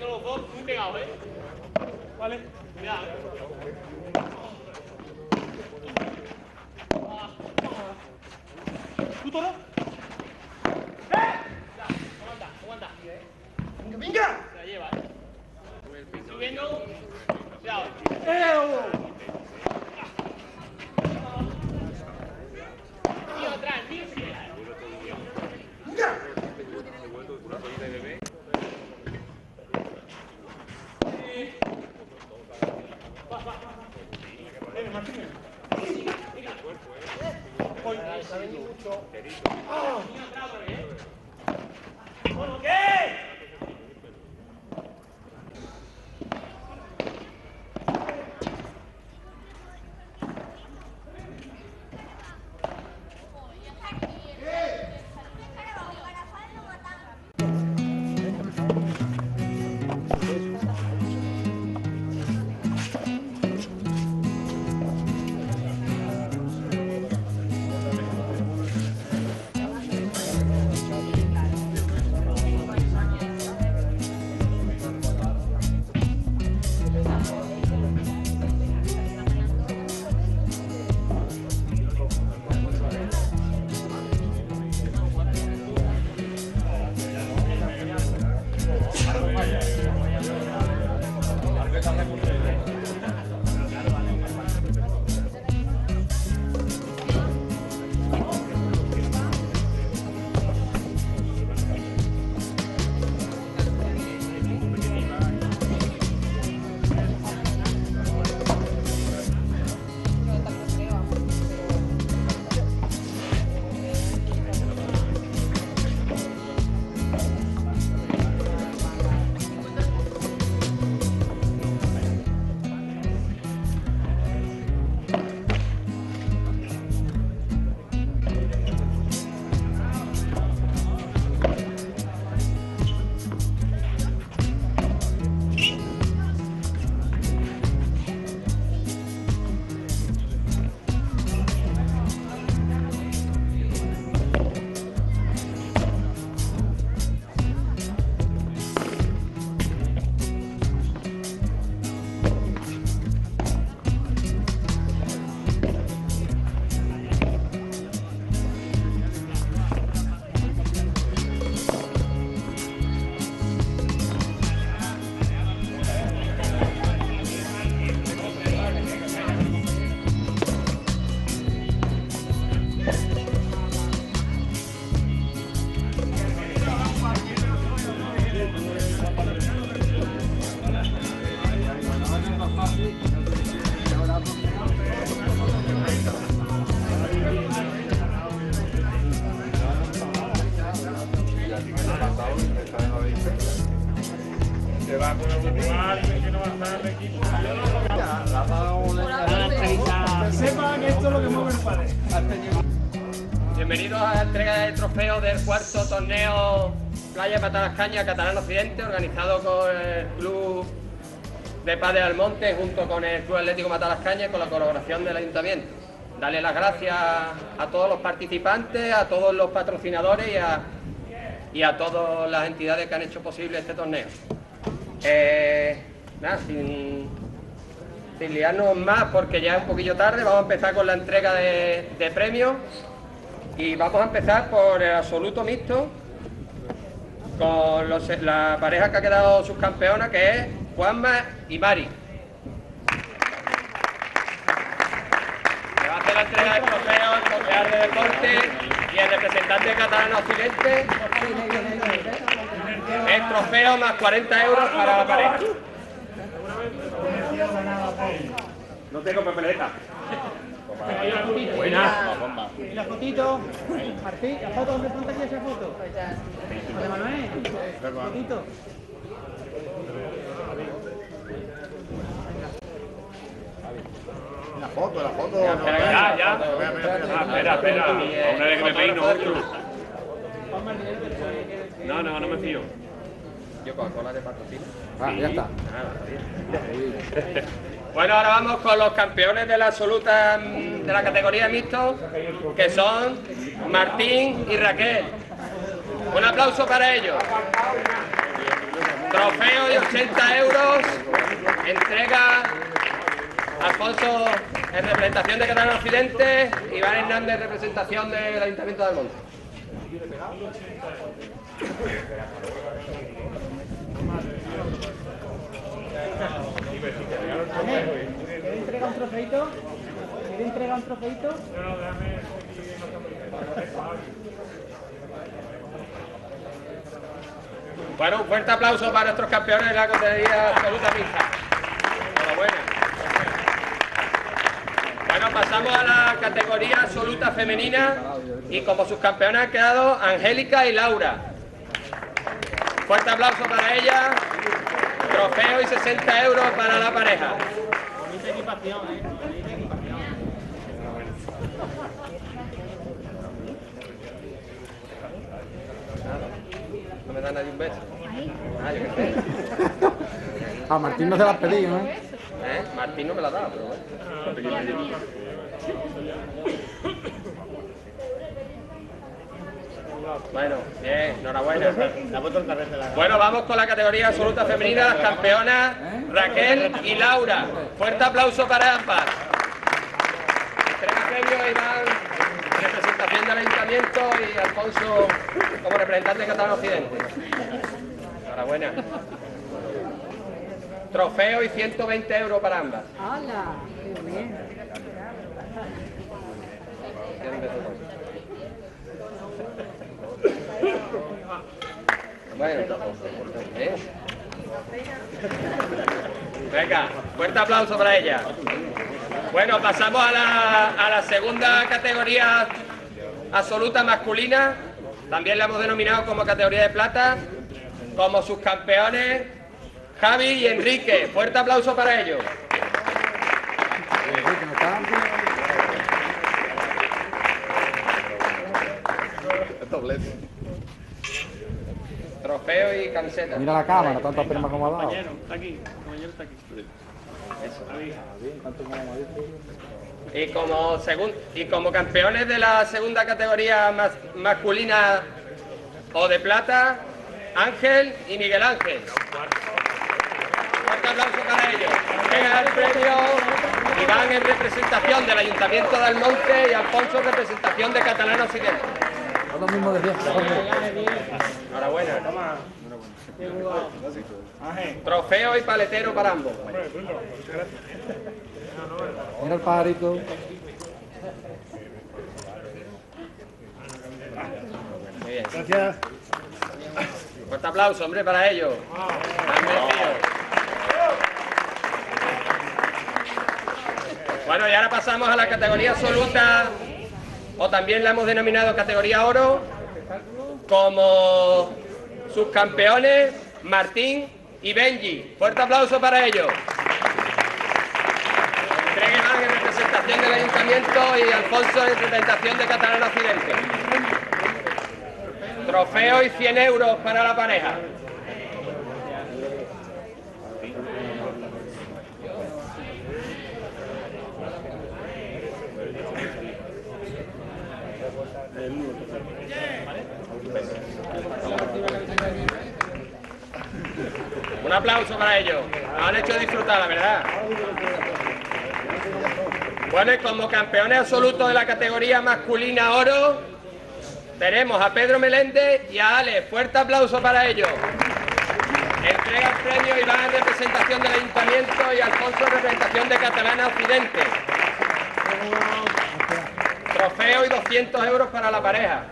los dos muy pegados, ¿eh? Vale, cuidado, ¿Tú todo? Aguanta. ¡Venga! Se la lleva, Subiendo. Cuidado. Tío, atrás, tío. ¡Venga! Se va con el alguien que no va a estar de equipo. Que sepan que esto es lo que mueve el padre. Bienvenidos a la entrega de trofeos del cuarto torneo Playa Matalascañas Catalán Occidente, organizado con el Club de Pádel Almonte junto con el Club Atlético Matalascañas y con la colaboración del Ayuntamiento. Darle las gracias a todos los participantes, a todos los patrocinadores y a todas las entidades que han hecho posible este torneo. Nada, sin liarnos más porque ya es un poquillo tarde, vamos a empezar con la entrega de premios y vamos a empezar por el absoluto mixto con la pareja que ha quedado subcampeona, que es Juanma y Mari. Se va a hacer la entrega de trofeos, el concejal de deporte y el representante catalán occidente. El trofeo más 40 euros para la pareja. No tengo papeleta. Buena. ¿Y la fotito? Martín, ¿la foto dónde está aquí esa foto? ¿De Manuel? ¿Fotito? La foto. Ya. Espera. A una vez que me peino otro. No me fío. Yo Coca-Cola de patrocinio. Ya está. Bueno, ahora vamos con los campeones de la absoluta de la categoría mixto, que son Martín y Raquel. Un aplauso para ellos. Trofeo de 80 euros. Entrega Alfonso en representación de Catalana Occidente, Iván Hernández en representación del Ayuntamiento de Almonte. ¿Quiere entregar un trofeito? ¿Quiere entregar un trofeito? Bueno, un fuerte aplauso para nuestros campeones de la categoría absoluta mixta. Enhorabuena. Bueno, pasamos a la categoría absoluta femenina y como sus campeonas han quedado Angélica y Laura. Fuerte aplauso para ellas. Trofeo y 60 euros para la pareja. Bonita equipación, bonita equipación. No me da nadie un beso. Ah, yo qué sé. A Martín no se la has pedido, ¿eh? Martín no me la ha dado, pero bueno. Bueno, bien, enhorabuena. Bueno, vamos con la categoría absoluta femenina, las campeonas Raquel y Laura. Fuerte aplauso para ambas. Entrega premio a Iván, representación del Ayuntamiento, y Alfonso como representante de Catalana Occidente. Enhorabuena. Trofeo y 120 euros para ambas. ¡Hala! ¡Qué bien! Bueno, venga, fuerte aplauso para ella. Bueno, pasamos a la segunda categoría absoluta masculina. También la hemos denominado como categoría de plata. Como sus campeones Javi y Enrique. Fuerte aplauso para ellos. Trofeo y camiseta. Mira la cámara, tantas primas como ha dado. Compañero, está aquí. Compañero está aquí. Y como campeones de la segunda categoría masculina o de plata, Ángel y Miguel Ángel. Fuerte aplauso para ellos. Llega el premio Iván en representación del Ayuntamiento de Almonte y Alfonso en representación de Catalana Occidente. Lo mismo de fiesta. Enhorabuena. Trofeo y paletero para ambos. Mira el pajarito. Muy bien. Gracias. Fuerte aplauso, hombre, para ellos. Han merecido. Bueno, y ahora pasamos a la categoría absoluta, o también la hemos denominado categoría oro, como sus campeones Martín y Benji. Fuerte aplauso para ellos. Entrega Iván en representación del Ayuntamiento y Alfonso en representación de Catalana Occidente. Trofeo y 100 euros para la pareja. Un aplauso para ellos. Nos han hecho disfrutar, la verdad. Bueno, y como campeones absolutos de la categoría masculina oro, tenemos a Pedro Meléndez y a Ale. Fuerte aplauso para ellos. Entrega el premio Iván en representación del Ayuntamiento y Alfonso en representación de Catalana Occidente. Trofeo y 200 euros para la pareja.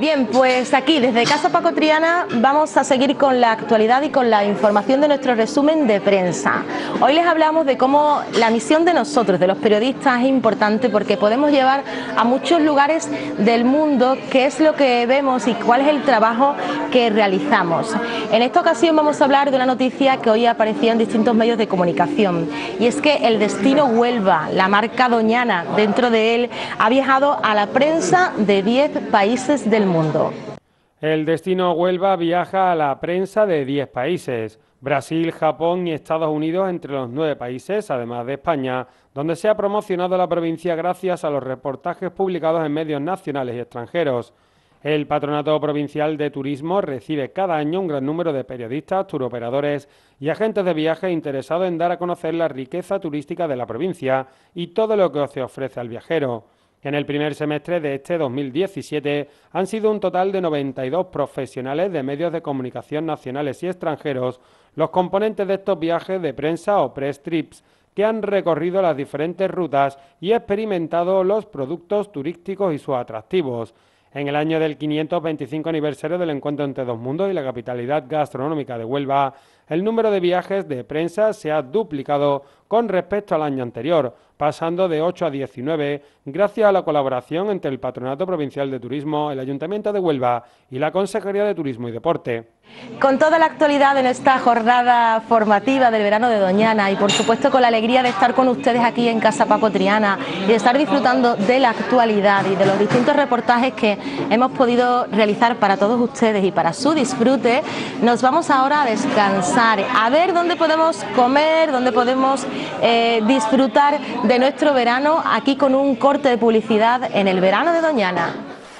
Bien, pues aquí desde Casa Paco Triana vamos a seguir con la actualidad y con la información de nuestro resumen de prensa. Hoy les hablamos de cómo la misión de nosotros, de los periodistas, es importante porque podemos llevar a muchos lugares del mundo qué es lo que vemos y cuál es el trabajo que realizamos. En esta ocasión vamos a hablar de una noticia que hoy aparecía en distintos medios de comunicación, y es que el Destino Huelva, la marca Doñana, dentro de él ha viajado a la prensa de 10 países del mundo. El Destino Huelva viaja a la prensa de 10 países, Brasil, Japón y Estados Unidos entre los 9 países, además de España, donde se ha promocionado la provincia gracias a los reportajes publicados en medios nacionales y extranjeros. El Patronato Provincial de Turismo recibe cada año un gran número de periodistas, turoperadores y agentes de viaje interesados en dar a conocer la riqueza turística de la provincia y todo lo que se ofrece al viajero. En el primer semestre de este 2017 han sido un total de 92 profesionales de medios de comunicación nacionales y extranjeros los componentes de estos viajes de prensa o press trips que han recorrido las diferentes rutas y experimentado los productos turísticos y sus atractivos. En el año del 525 aniversario del Encuentro entre dos mundos y la capitalidad gastronómica de Huelva, el número de viajes de prensa se ha duplicado con respecto al año anterior, pasando de 8 a 19, gracias a la colaboración entre el Patronato Provincial de Turismo, el Ayuntamiento de Huelva y la Consejería de Turismo y Deporte. Con toda la actualidad en esta jornada formativa del verano de Doñana y por supuesto con la alegría de estar con ustedes aquí en Casa Paco Triana y de estar disfrutando de la actualidad y de los distintos reportajes que hemos podido realizar para todos ustedes y para su disfrute, nos vamos ahora a descansar, a ver dónde podemos comer, dónde podemos disfrutar de nuestro verano, aquí con un corte de publicidad en el verano de Doñana.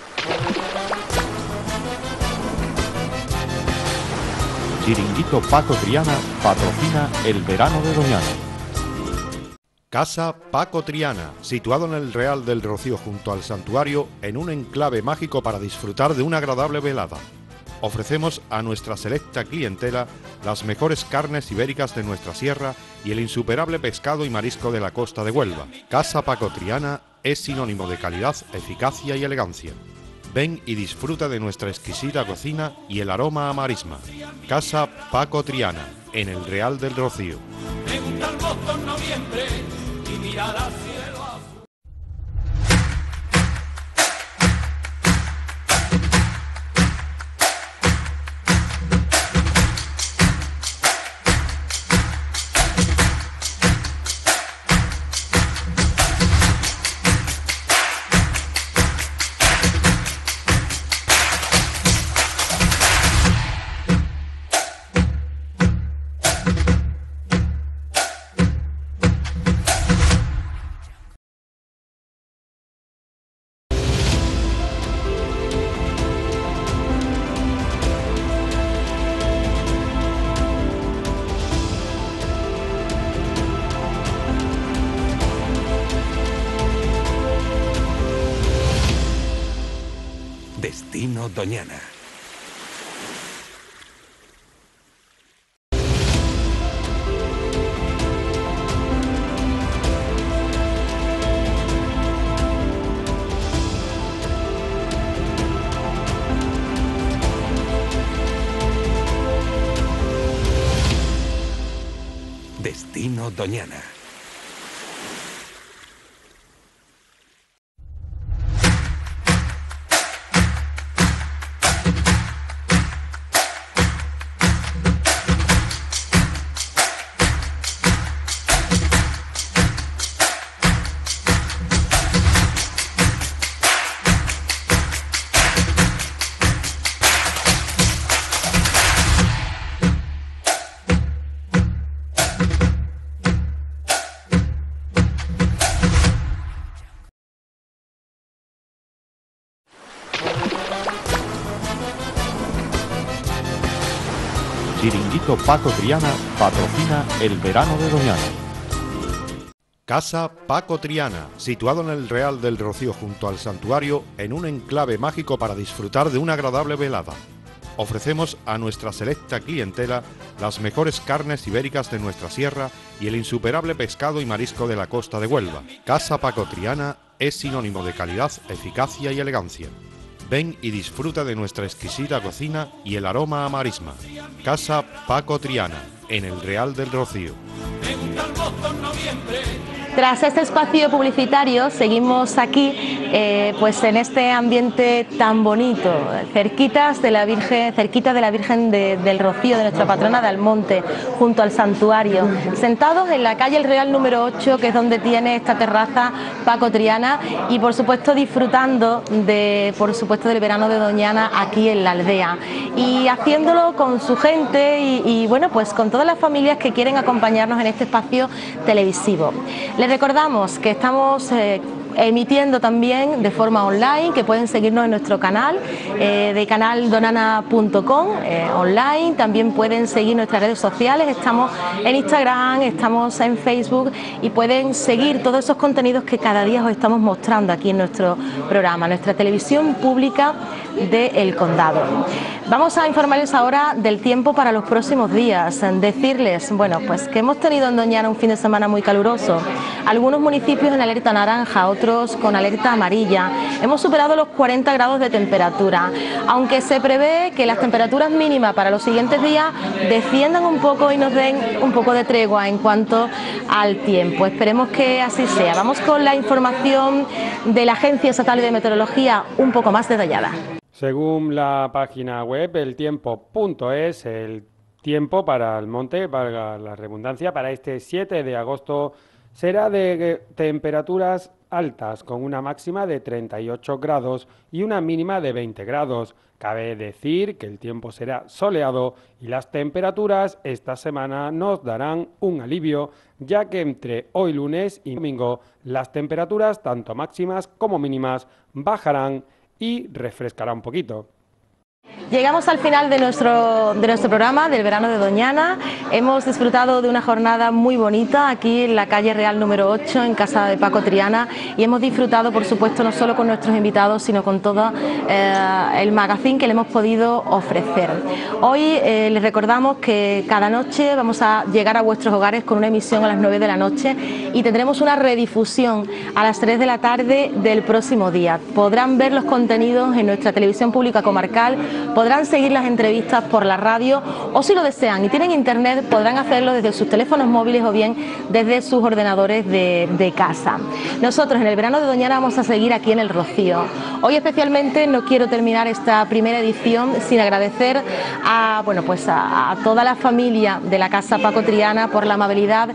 Chiringuito Paco Triana patrocina el verano de Doñana. Casa Paco Triana, situado en el Real del Rocío junto al santuario, en un enclave mágico para disfrutar de una agradable velada. Ofrecemos a nuestra selecta clientela las mejores carnes ibéricas de nuestra sierra y el insuperable pescado y marisco de la costa de Huelva. Casa Paco Triana es sinónimo de calidad, eficacia y elegancia. Ven y disfruta de nuestra exquisita cocina y el aroma a marisma. Casa Paco Triana, en el Real del Rocío. Me gusta el bosque en noviembre y mirar al cielo azul. Destino Doñana. Destino Doñana. Chiringuito Paco Triana patrocina el verano de Doñana. Casa Paco Triana, situado en el Real del Rocío junto al santuario, en un enclave mágico para disfrutar de una agradable velada. Ofrecemos a nuestra selecta clientela las mejores carnes ibéricas de nuestra sierra y el insuperable pescado y marisco de la costa de Huelva. Casa Paco Triana es sinónimo de calidad, eficacia y elegancia. Ven y disfruta de nuestra exquisita cocina y el aroma a marisma. Casa Paco Triana, en el Real del Rocío. Tras este espacio publicitario seguimos aquí pues en este ambiente tan bonito, cerquita de la Virgen del Rocío, de nuestra patrona de Almonte, junto al santuario, sentados en la calle El Real número 8, que es donde tiene esta terraza Paco Triana, y por supuesto disfrutando del verano de Doñana aquí en la aldea, y haciéndolo con su gente y bueno, pues con todas las familias que quieren acompañarnos en este espacio televisivo. Les recordamos que estamos emitiendo también de forma online, que pueden seguirnos en nuestro canal de canaldonana.com online. También pueden seguir nuestras redes sociales, estamos en Instagram, estamos en Facebook, y pueden seguir todos esos contenidos que cada día os estamos mostrando aquí en nuestro programa, nuestra televisión pública del Condado. Vamos a informarles ahora del tiempo para los próximos días, decirles, bueno, pues que hemos tenido en Doñana un fin de semana muy caluroso, algunos municipios en alerta naranja, otros con alerta amarilla. Hemos superado los 40 grados de temperatura, aunque se prevé que las temperaturas mínimas para los siguientes días desciendan un poco y nos den un poco de tregua en cuanto al tiempo. Esperemos que así sea. Vamos con la información de la Agencia Estatal de Meteorología un poco más detallada. Según la página web eltiempo.es, el tiempo para Almonte, valga la redundancia, para este 7 de agosto será de temperaturas altas, con una máxima de 38 grados y una mínima de 20 grados. Cabe decir que el tiempo será soleado y las temperaturas esta semana nos darán un alivio, ya que entre hoy lunes y domingo las temperaturas, tanto máximas como mínimas, bajarán y refrescará un poquito. Llegamos al final de nuestro programa del verano de Doñana. Hemos disfrutado de una jornada muy bonita aquí en la calle Real número 8, en casa de Paco Triana, y hemos disfrutado, por supuesto, no solo con nuestros invitados, sino con todo el magazine que le hemos podido ofrecer. Hoy les recordamos que cada noche vamos a llegar a vuestros hogares con una emisión a las 9 de la noche y tendremos una redifusión a las 3 de la tarde del próximo día. Podrán ver los contenidos en nuestra televisión pública comarcal, podrán seguir las entrevistas por la radio, o si lo desean y tienen internet, podrán hacerlo desde sus teléfonos móviles o bien desde sus ordenadores de casa. Nosotros en el verano de Doñana vamos a seguir aquí en el Rocío. Hoy especialmente no quiero terminar esta primera edición sin agradecer a toda la familia de la Casa Paco Triana por la amabilidad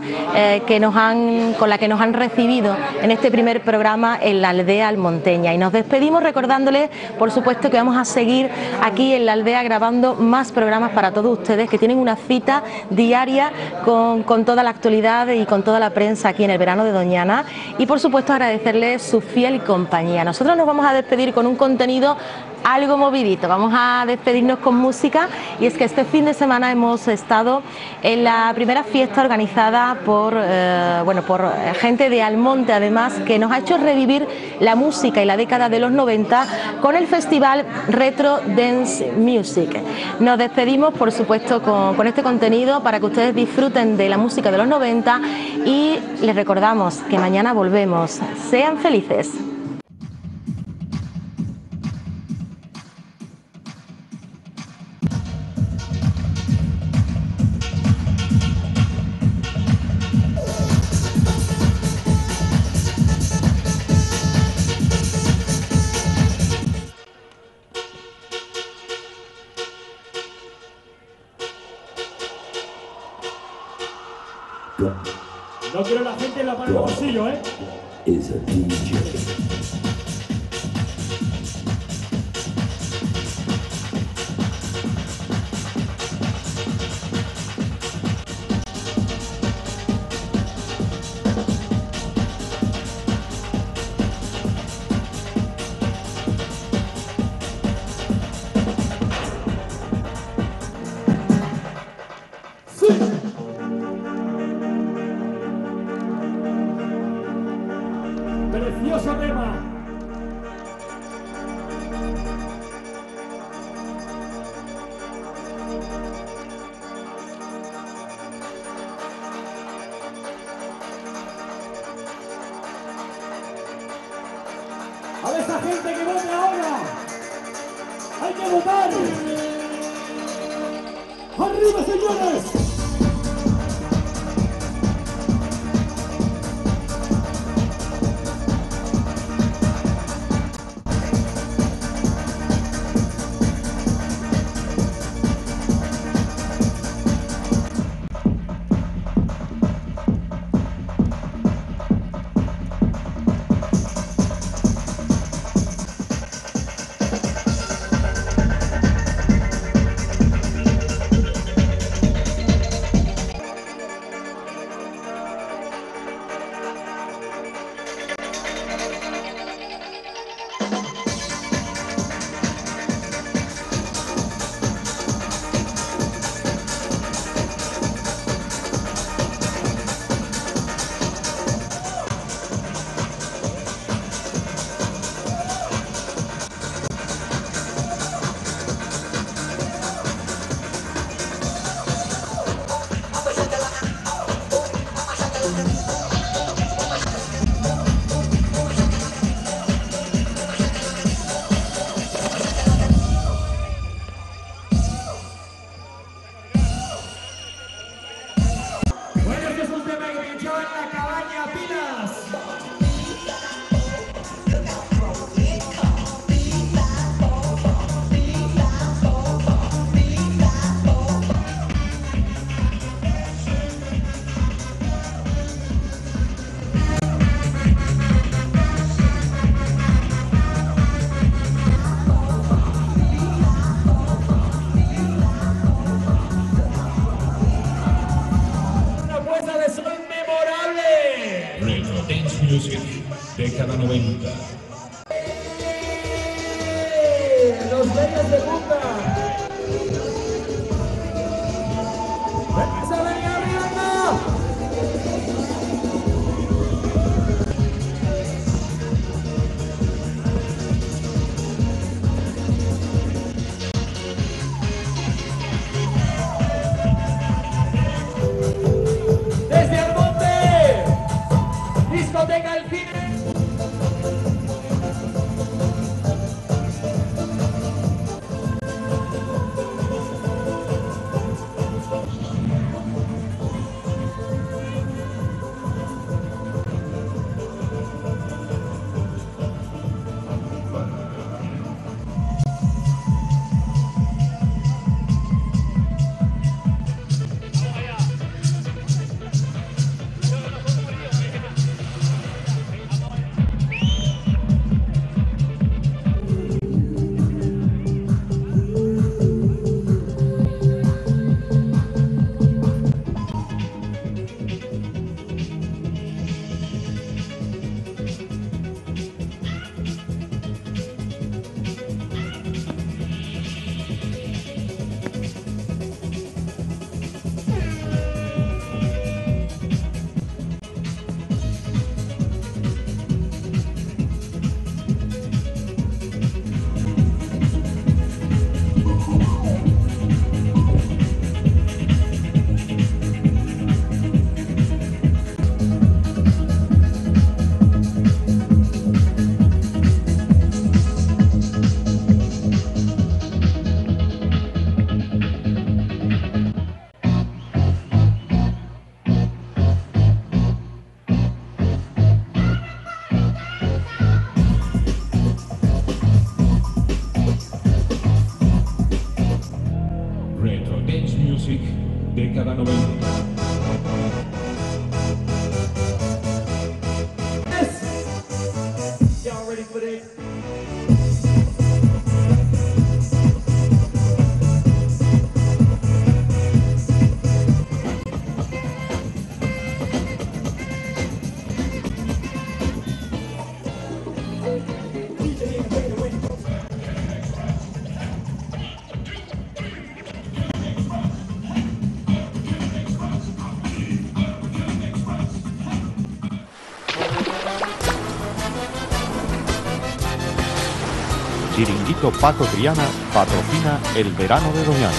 con la que nos han recibido en este primer programa en la aldea almonteña, y nos despedimos recordándoles, por supuesto, que vamos a seguir aquí en la aldea grabando más programas para todos ustedes, que tienen una cita diaria con toda la actualidad y con toda la prensa aquí en el verano de Doñana, y por supuesto agradecerles su fiel compañía. Nosotros nos vamos a despedir con un contenido algo movidito, vamos a despedirnos con música, y es que este fin de semana hemos estado en la primera fiesta organizada por gente de Almonte, además, que nos ha hecho revivir la música y la década de los 90 con el festival Retro Dance Music. Nos despedimos, por supuesto, con este contenido para que ustedes disfruten de la música de los 90, y les recordamos que mañana volvemos. Sean felices. No quiero la gente en la mano del bolsillo, ¿eh? Is a DJ. Precioso tema. A ver esa gente que vote ahora. ¡Hay que votar! ¡Arriba, señores! Década 90. ¡Los Reyes de Punta! ¡Venga, venga, arriba! Desde Almonte, discoteca El Cine. Retro Dance Music, década 90. Y'all ready for this? Chiringuito Paco Triana patrocina el verano de Doñana.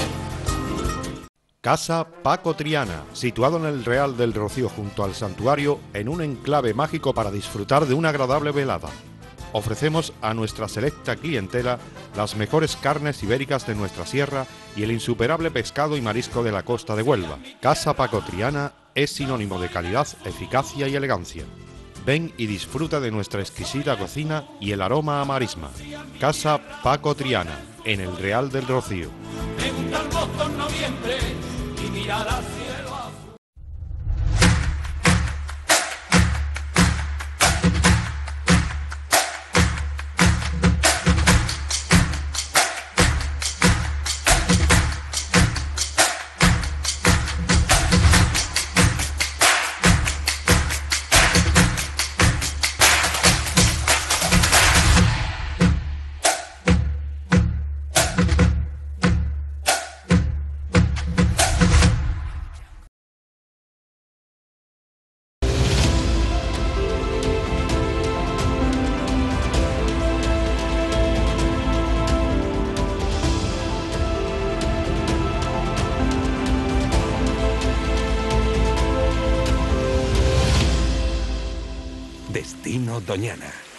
Casa Paco Triana, situado en el Real del Rocío junto al santuario, en un enclave mágico para disfrutar de una agradable velada. Ofrecemos a nuestra selecta clientela las mejores carnes ibéricas de nuestra sierra y el insuperable pescado y marisco de la costa de Huelva. Casa Paco Triana es sinónimo de calidad, eficacia y elegancia. Ven y disfruta de nuestra exquisita cocina y el aroma a marisma. Casa Paco Triana, en el Real del Rocío. Me gusta el agosto en noviembre y mirar al cielo azul. Destino Doñana.